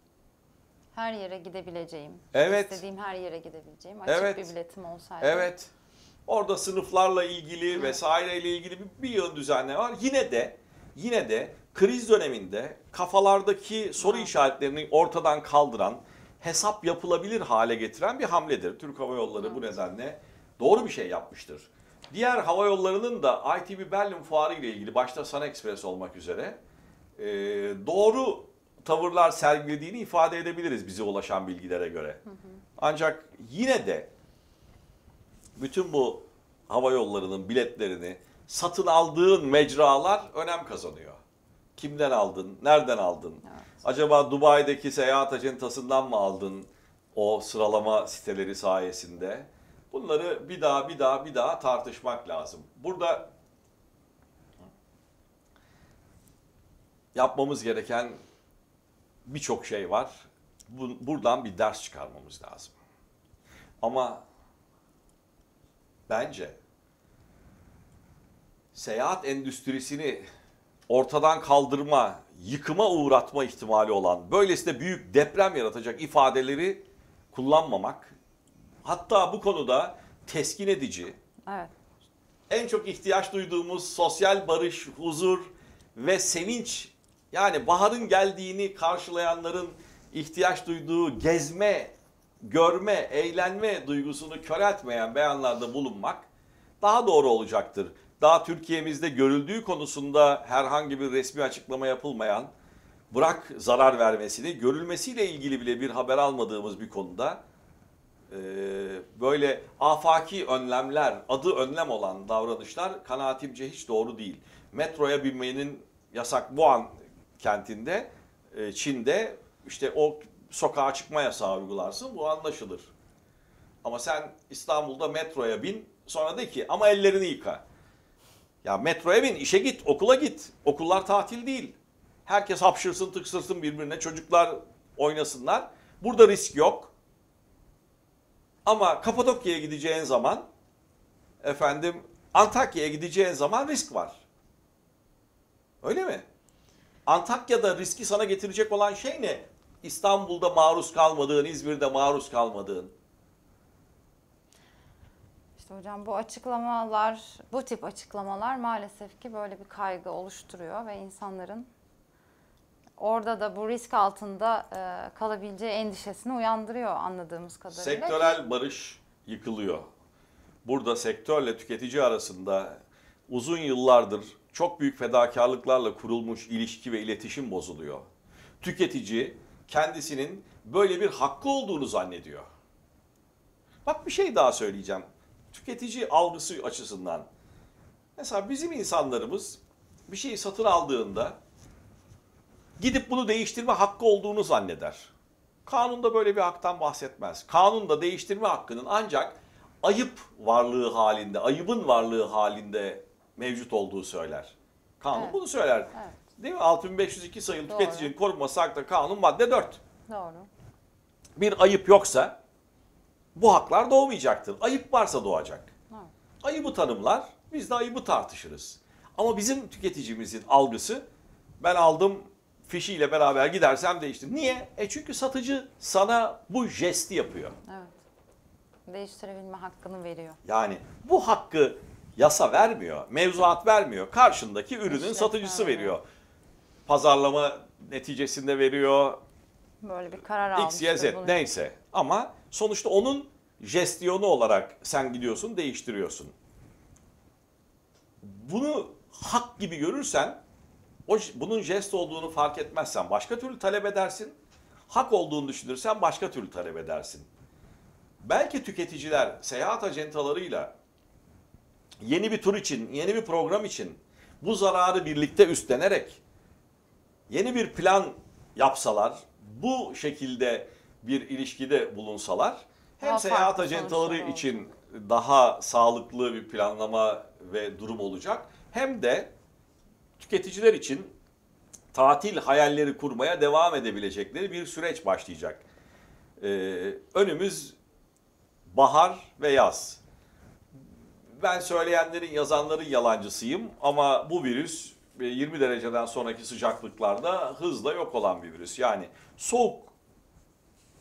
Her yere gidebileceğim. Evet. İstediğim her yere gidebileceğim. Açık Evet. bir biletim olsaydı. Evet. Orada sınıflarla ilgili vesaireyle ilgili bir yığın düzenleme var. Yine de kriz döneminde kafalardaki soru işaretlerini ortadan kaldıran, hesap yapılabilir hale getiren bir hamledir. Türk Hava Yolları bu nedenle doğru bir şey yapmıştır. Diğer hava yollarının da ITB Berlin Fuarı ile ilgili başta Sun Express olmak üzere doğru tavırlar sergilediğini ifade edebiliriz bize ulaşan bilgilere göre. Ancak yine de bütün bu hava yollarının biletlerini satın aldığın mecralar önem kazanıyor. Kimden aldın? Nereden aldın? Evet. Acaba Dubai'deki seyahat acentasından mı aldın o sıralama siteleri sayesinde? Bunları bir daha tartışmak lazım. Burada yapmamız gereken birçok şey var. Buradan bir ders çıkarmamız lazım. Ama bence seyahat endüstrisini ortadan kaldırma, yıkıma uğratma ihtimali olan, böylesine büyük deprem yaratacak ifadeleri kullanmamak, hatta bu konuda teskin edici, Evet. en çok ihtiyaç duyduğumuz sosyal barış, huzur ve sevinç, yani baharın geldiğini karşılayanların ihtiyaç duyduğu gezme, görme, eğlenme duygusunu köreltmeyen beyanlarda bulunmak daha doğru olacaktır. Daha Türkiye'mizde görüldüğü konusunda herhangi bir resmi açıklama yapılmayan, bırak zarar vermesini, görülmesiyle ilgili bile bir haber almadığımız bir konuda böyle afaki önlemler, adı önlem olan davranışlar kanaatimce hiç doğru değil. Metroya binmenin yasak Wuhan kentinde, Çin'de işte o sokağa çıkma yasağı uygularsın, bu anlaşılır. Ama sen İstanbul'da metroya bin, sonra de ki ama ellerini yıka. Ya metroya bin, işe git, okula git. Okullar tatil değil. Herkes hapşırsın, tıksırsın birbirine, çocuklar oynasınlar. Burada risk yok. Ama Kapadokya'ya gideceğin zaman, efendim Antakya'ya gideceğin zaman risk var. Öyle mi? Antakya'da riski sana getirecek olan şey ne? İstanbul'da maruz kalmadığın, İzmir'de maruz kalmadığın. İşte hocam bu açıklamalar, bu tip açıklamalar maalesef ki böyle bir kaygı oluşturuyor ve insanların orada da bu risk altında kalabileceği endişesini uyandırıyor anladığımız kadarıyla. Sektörel barış yıkılıyor. Burada sektörle tüketici arasında uzun yıllardır çok büyük fedakarlıklarla kurulmuş ilişki ve iletişim bozuluyor. Tüketici kendisinin böyle bir hakkı olduğunu zannediyor. Bak bir şey daha söyleyeceğim. Tüketici algısı açısından. Mesela bizim insanlarımız bir şeyi satın aldığında gidip bunu değiştirme hakkı olduğunu zanneder. Kanunda böyle bir haktan bahsetmez. Kanunda değiştirme hakkının ancak ayıp varlığı halinde, ayıbın varlığı halinde mevcut olduğu söyler. Kanun Evet. bunu söyler. Evet. Değil mi? 6502 sayılı Doğru. Tüketicinin Korunması Hakkı Kanun madde 4. Doğru. Bir ayıp yoksa bu haklar doğmayacaktır. Ayıp varsa doğacak. Evet. Ayıbı tanımlar, biz de ayıbı tartışırız. Ama bizim tüketicimizin algısı, ben aldım fişiyle beraber gidersem değiştir. Niye? Çünkü satıcı sana bu jesti yapıyor. Evet. Değiştirebilme hakkını veriyor. Yani bu hakkı yasa vermiyor, mevzuat vermiyor. Karşındaki ürünün İşletme satıcısı veriyor. veriyor. Pazarlama neticesinde veriyor. Böyle bir karar X, almıştır. Y, Z bunu. neyse. Ama sonuçta onun jestiyonu olarak sen gidiyorsun, değiştiriyorsun. Bunu hak gibi görürsen, bunun jest olduğunu fark etmezsen başka türlü talep edersin. Hak olduğunu düşünürsen başka türlü talep edersin. Belki tüketiciler seyahat acentalarıyla yeni bir tur için, yeni bir program için bu zararı birlikte üstlenerek yeni bir plan yapsalar, bu şekilde bir ilişkide bulunsalar, hem Daha seyahat farklı acentaları sonuçlar için daha sağlıklı bir planlama ve durum olacak, hem de tüketiciler için tatil hayalleri kurmaya devam edebilecekleri bir süreç başlayacak. Önümüz bahar ve yaz. Ben söyleyenlerin, yazanların yalancısıyım ama bu virüs 20 dereceden sonraki sıcaklıklarda hızla yok olan bir virüs. Yani soğuk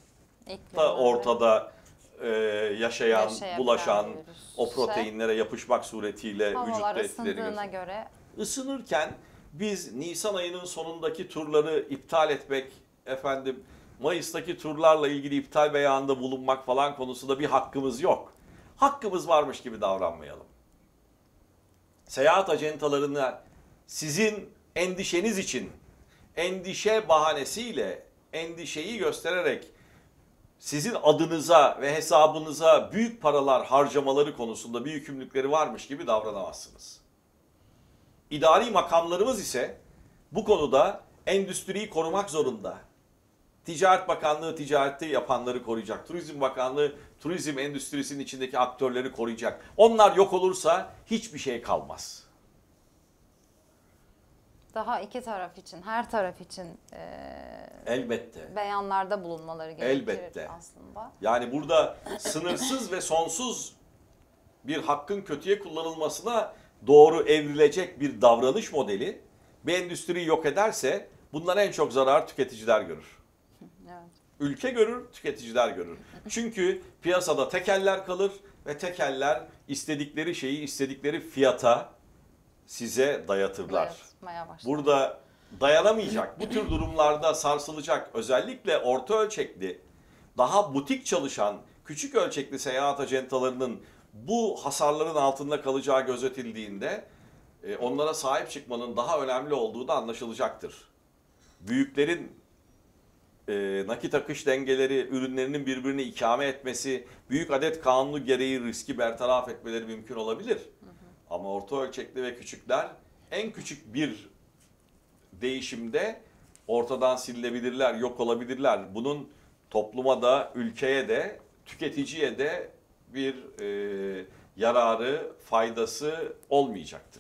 İklimi, ortada yaşayan, bulaşan, virüs. o proteinlere yapışmak suretiyle Havalar vücutta etkileri ısındığına göre Isınırken biz Nisan ayının sonundaki turları iptal etmek, Mayıs'taki turlarla ilgili iptal beyanında bulunmak falan konusunda bir hakkımız yok. Hakkımız varmış gibi davranmayalım. Seyahat acentalarına sizin endişeniz için endişe bahanesiyle endişeyi göstererek sizin adınıza ve hesabınıza büyük paralar harcamaları konusunda bir yükümlülükleri varmış gibi davranamazsınız. İdari makamlarımız ise bu konuda endüstriyi korumak zorunda. Ticaret Bakanlığı ticarette yapanları koruyacak. Turizm Bakanlığı turizm endüstrisinin içindeki aktörleri koruyacak. Onlar yok olursa hiçbir şey kalmaz. daha iki taraf için, her taraf için Elbette. beyanlarda bulunmaları gerekir Elbette. aslında. Yani burada sınırsız ve sonsuz bir hakkın kötüye kullanılmasına doğru evrilecek bir davranış modeli bir endüstriyi yok ederse bundan en çok zarar tüketiciler görür. Evet. Ülke görür, tüketiciler görür. Çünkü piyasada tekeller kalır ve tekeller istedikleri şeyi istedikleri fiyata size dayatırlar. Dayatmaya başlar. Burada dayanamayacak, bu tür durumlarda sarsılacak, özellikle orta ölçekli, daha butik çalışan küçük ölçekli seyahat acentalarının bu hasarların altında kalacağı gözetildiğinde onlara sahip çıkmanın daha önemli olduğu da anlaşılacaktır. Büyüklerin nakit akış dengeleri, ürünlerinin birbirini ikame etmesi, büyük adet kanunu gereği riski bertaraf etmeleri mümkün olabilir. Ama orta ölçekli ve küçükler en küçük bir değişimde ortadan silinebilirler, yok olabilirler. Bunun topluma da, ülkeye de, tüketiciye de bir yararı, faydası olmayacaktır.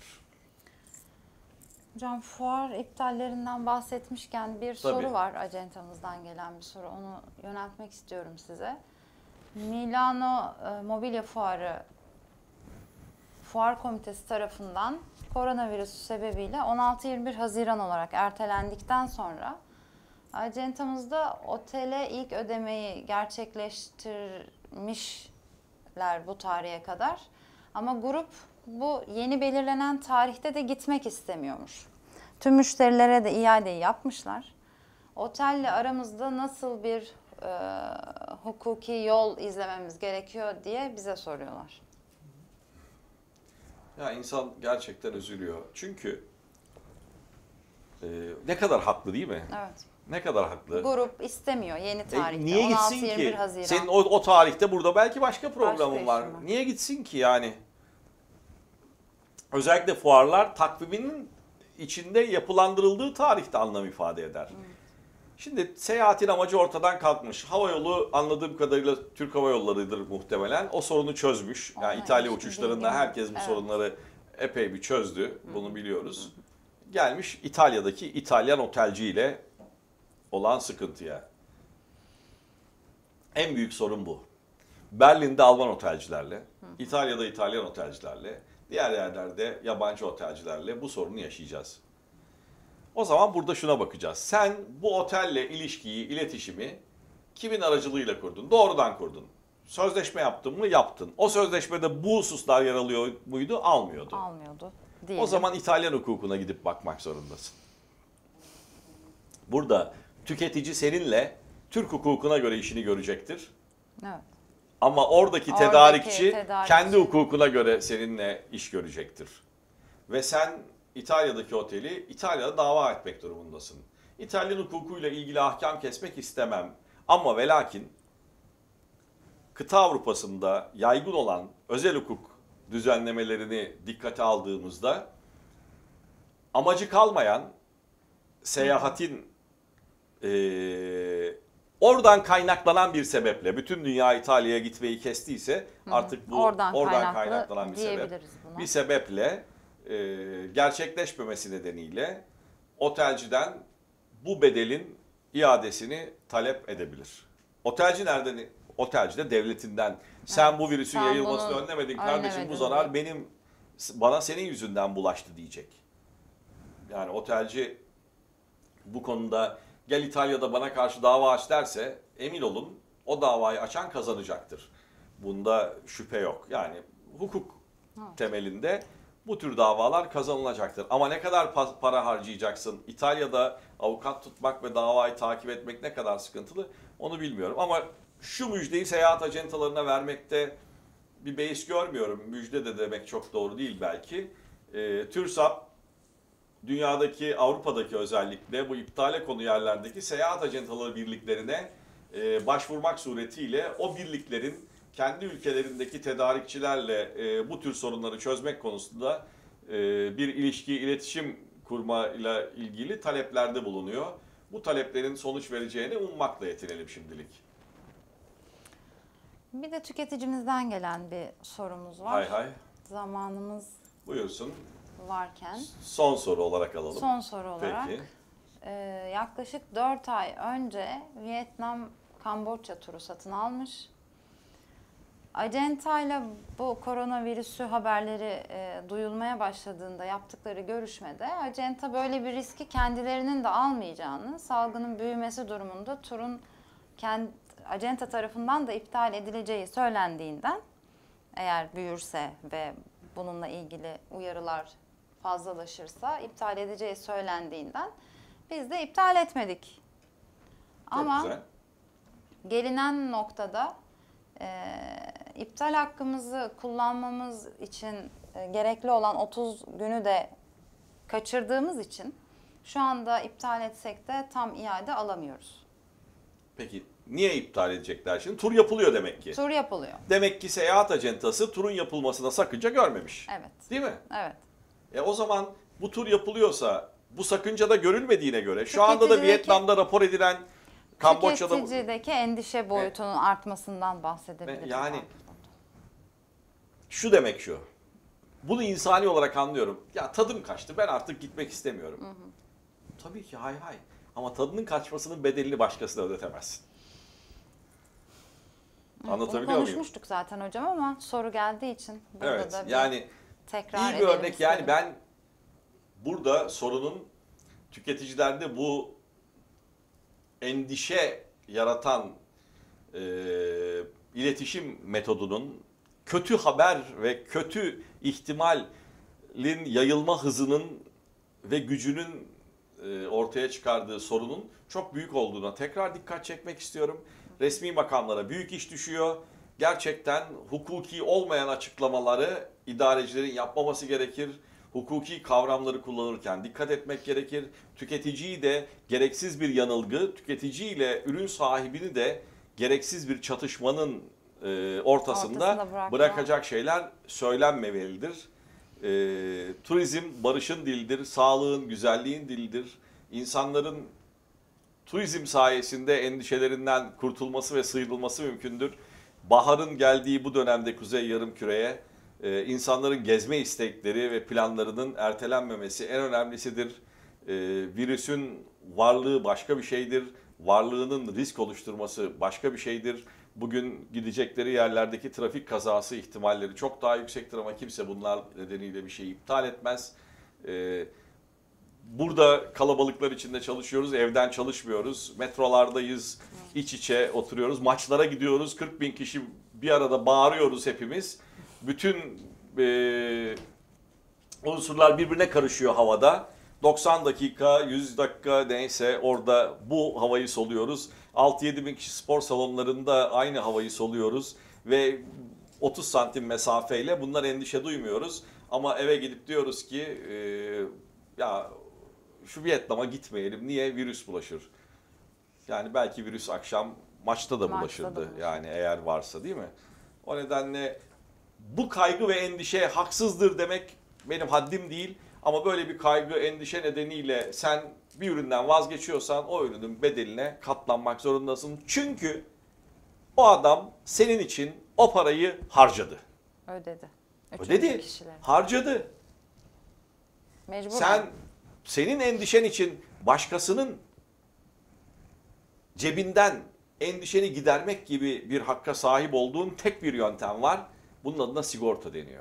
Hocam fuar iptallerinden bahsetmişken bir soru var, acentamızdan gelen bir soru. Onu yöneltmek istiyorum size. Milano Mobilya Fuarı Fuar Komitesi tarafından koronavirüs sebebiyle 16-21 Haziran olarak ertelendikten sonra acentamızda otele ilk ödemeyi gerçekleştirmişler bu tarihe kadar. Ama grup bu yeni belirlenen tarihte de gitmek istemiyormuş. Tüm müşterilere de iadeyi yapmışlar. Otelle aramızda nasıl bir hukuki yol izlememiz gerekiyor diye bize soruyorlar. Ya insan gerçekten üzülüyor. Çünkü ne kadar haklı değil mi? Evet. Ne kadar haklı. Grup istemiyor yeni tarihte. Niye gitsin 16-21 ki? Haziran. Senin o tarihte burada belki başka programın işin var. var. Niye gitsin ki yani? Özellikle fuarlar takviminin içinde yapılandırıldığı tarihte anlam ifade eder. Şimdi seyahatin amacı ortadan kalkmış. Havayolu anladığım kadarıyla Türk Hava Yolları'dır muhtemelen. O sorunu çözmüş. Yani Onlar İtalya hiç uçuşlarında bilgim yok. herkes bu Evet. sorunları epey bir çözdü. Bunu biliyoruz. Gelmiş İtalya'daki İtalyan otelciyle olan sıkıntıya. En büyük sorun bu. Berlin'de Alman otelcilerle, İtalya'da İtalyan otelcilerle, diğer yerlerde yabancı otelcilerle bu sorunu yaşayacağız. O zaman burada şuna bakacağız. Sen bu otelle ilişkiyi, iletişimi kimin aracılığıyla kurdun? Doğrudan kurdun. Sözleşme yaptın mı? Yaptın. O sözleşmede bu hususlar yer alıyor muydu? Almıyordu. Almıyordu. O Diyelim. zaman İtalyan hukukuna gidip bakmak zorundasın. Burada tüketici seninle Türk hukukuna göre işini görecektir. Evet. Ama oradaki Oradaki tedarikçi tedarikçi. kendi hukukuna göre seninle iş görecektir. Ve sen İtalya'daki oteli İtalya'da dava etmek durumundasın. İtalyan hukukuyla ilgili ahkam kesmek istemem. Ama ve lakin kıta Avrupa'sında yaygın olan özel hukuk düzenlemelerini dikkate aldığımızda amacı kalmayan seyahatin oradan kaynaklanan bir sebeple bütün dünya İtalya'ya gitmeyi kestiyse artık bu oradan kaynaklanan bir sebep. diyebiliriz buna. Bir sebeple gerçekleşmemesi nedeniyle otelciden bu bedelin iadesini talep edebilir. Otelci nereden? Otelci de devletinden. Sen bu virüsün sen yayılmasını bunu önlemedin kardeşim, bu önlemedin zarar diye. bana senin yüzünden bulaştı diyecek. Yani otelci bu konuda gel İtalya'da bana karşı dava aç derse emin olun o davayı açan kazanacaktır. Bunda şüphe yok. Yani hukuk temelinde bu tür davalar kazanılacaktır. Ama ne kadar para harcayacaksın? İtalya'da avukat tutmak ve davayı takip etmek ne kadar sıkıntılı onu bilmiyorum. Ama şu müjdeyi seyahat acentalarına vermekte bir beis görmüyorum. Müjde de demek çok doğru değil belki. TÜRSAP dünyadaki, Avrupa'daki özellikle bu iptale konu yerlerdeki seyahat acentaları birliklerine başvurmak suretiyle o birliklerin kendi ülkelerindeki tedarikçilerle bu tür sorunları çözmek konusunda bir ilişki, iletişim kurmayla ilgili taleplerde bulunuyor. Bu taleplerin sonuç vereceğini ummakla yetinelim şimdilik. Bir de tüketicimizden gelen bir sorumuz var. Hay hay. Zamanımız Buyursun. varken. Son soru olarak alalım. Son soru olarak. Peki. Yaklaşık 4 ay önce Vietnam Kamboçya turu satın almış. Acenta ile bu koronavirüsü haberleri duyulmaya başladığında yaptıkları görüşmede Acenta böyle bir riski kendilerinin de almayacağını, salgının büyümesi durumunda turun Acenta tarafından da iptal edileceği söylendiğinden, eğer büyürse ve bununla ilgili uyarılar fazlalaşırsa iptal edeceği söylendiğinden biz de iptal etmedik. Çok Ama güzel. gelinen noktada iptal hakkımızı kullanmamız için gerekli olan 30 günü de kaçırdığımız için şu anda iptal etsek de tam iade alamıyoruz. Peki niye iptal edecekler şimdi? Tur yapılıyor demek ki. Tur yapılıyor. Demek ki seyahat acentası turun yapılmasına sakınca görmemiş. Evet. Değil mi? Evet. O zaman bu tur yapılıyorsa bu sakınca da görülmediğine göre şu anda da Vietnam'da rapor edilen Kamboçya'da... Tüketicideki endişe boyutunun artmasından bahsedebiliriz. Yani şu demek şu. Bunu insani olarak anlıyorum. Ya tadım kaçtı, ben artık gitmek istemiyorum. Hı hı. Tabii ki hay hay. Ama tadının kaçmasının bedelini başkasına ödetemezsin. Anlatabiliyor muyum? Konuşmuştuk zaten hocam ama soru geldiği için burada Evet, da bir yani tekrar iyi bir edelim örnek istedim. yani ben burada sorunun tüketicilerde bu endişe yaratan iletişim metodunun kötü haber ve kötü ihtimalin yayılma hızının ve gücünün ortaya çıkardığı sorunun çok büyük olduğuna tekrar dikkat çekmek istiyorum. Resmi makamlara büyük iş düşüyor. Gerçekten hukuki olmayan açıklamaları idarecilerin yapmaması gerekir. Hukuki kavramları kullanırken dikkat etmek gerekir. Tüketiciyi de gereksiz bir yanılgı, tüketiciyle ürün sahibini de gereksiz bir çatışmanın ortasında bırakacak şeyler söylenmemelidir. Turizm barışın dilidir, sağlığın, güzelliğin dilidir. İnsanların turizm sayesinde endişelerinden kurtulması ve sıyrılması mümkündür. Baharın geldiği bu dönemde Kuzey Yarımküre'ye insanların gezme istekleri ve planlarının ertelenmemesi en önemlisidir. Virüsün varlığı başka bir şeydir. Varlığının risk oluşturması başka bir şeydir. Bugün gidecekleri yerlerdeki trafik kazası ihtimalleri çok daha yüksektir ama kimse bunlar nedeniyle bir şey iptal etmez. Burada kalabalıklar içinde çalışıyoruz, evden çalışmıyoruz. Metrolardayız, iç içe oturuyoruz. Maçlara gidiyoruz, 40 bin kişi bir arada bağırıyoruz hepimiz. Bütün unsurlar birbirine karışıyor havada. 90 dakika, 100 dakika neyse orada bu havayı soluyoruz. 6-7 bin kişi spor salonlarında aynı havayı soluyoruz. Ve 30 santim mesafeyle bunlar endişe duymuyoruz. Ama eve gidip diyoruz ki ya şu Vietnam'a gitmeyelim. Niye? Virüs bulaşır. Yani belki virüs akşam maçta da bulaşırdı. Yani eğer varsa değil mi? O nedenle bu kaygı ve endişe haksızdır demek benim haddim değil. Ama böyle bir kaygı, endişe nedeniyle sen bir üründen vazgeçiyorsan o ürünün bedeline katlanmak zorundasın. Çünkü o adam senin için o parayı harcadı. Ödedi. Ödedi, harcadı. Mecburen. Senin endişen için başkasının cebinden endişeni gidermek gibi bir hakka sahip olduğun tek bir yöntem var. Bunun adına sigorta deniyor.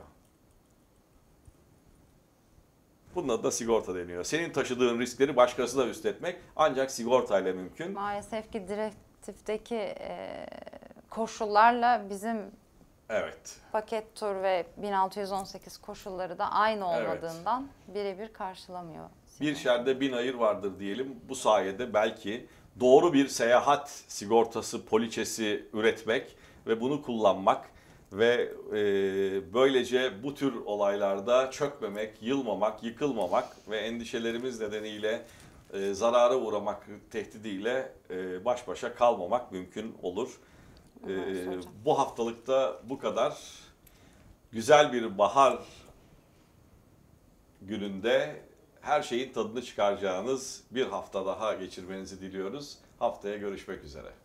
Bunun adına sigorta deniyor. Senin taşıdığın riskleri başkasına üstletmek ancak sigortayla mümkün. Maalesef ki direkt dispositifteki koşullarla bizim Evet. paket tur ve 1618 koşulları da aynı Evet. olmadığından birebir karşılamıyor. Bir şerde bin hayır vardır diyelim. Bu sayede belki doğru bir seyahat sigortası poliçesi üretmek ve bunu kullanmak ve böylece bu tür olaylarda çökmemek, yılmamak, yıkılmamak ve endişelerimiz nedeniyle zarara uğramak tehdidiyle baş başa kalmamak mümkün olur. Evet hocam. Bu haftalıkta bu kadar. Güzel bir bahar gününde her şeyin tadını çıkaracağınız bir hafta daha geçirmenizi diliyoruz. Haftaya görüşmek üzere.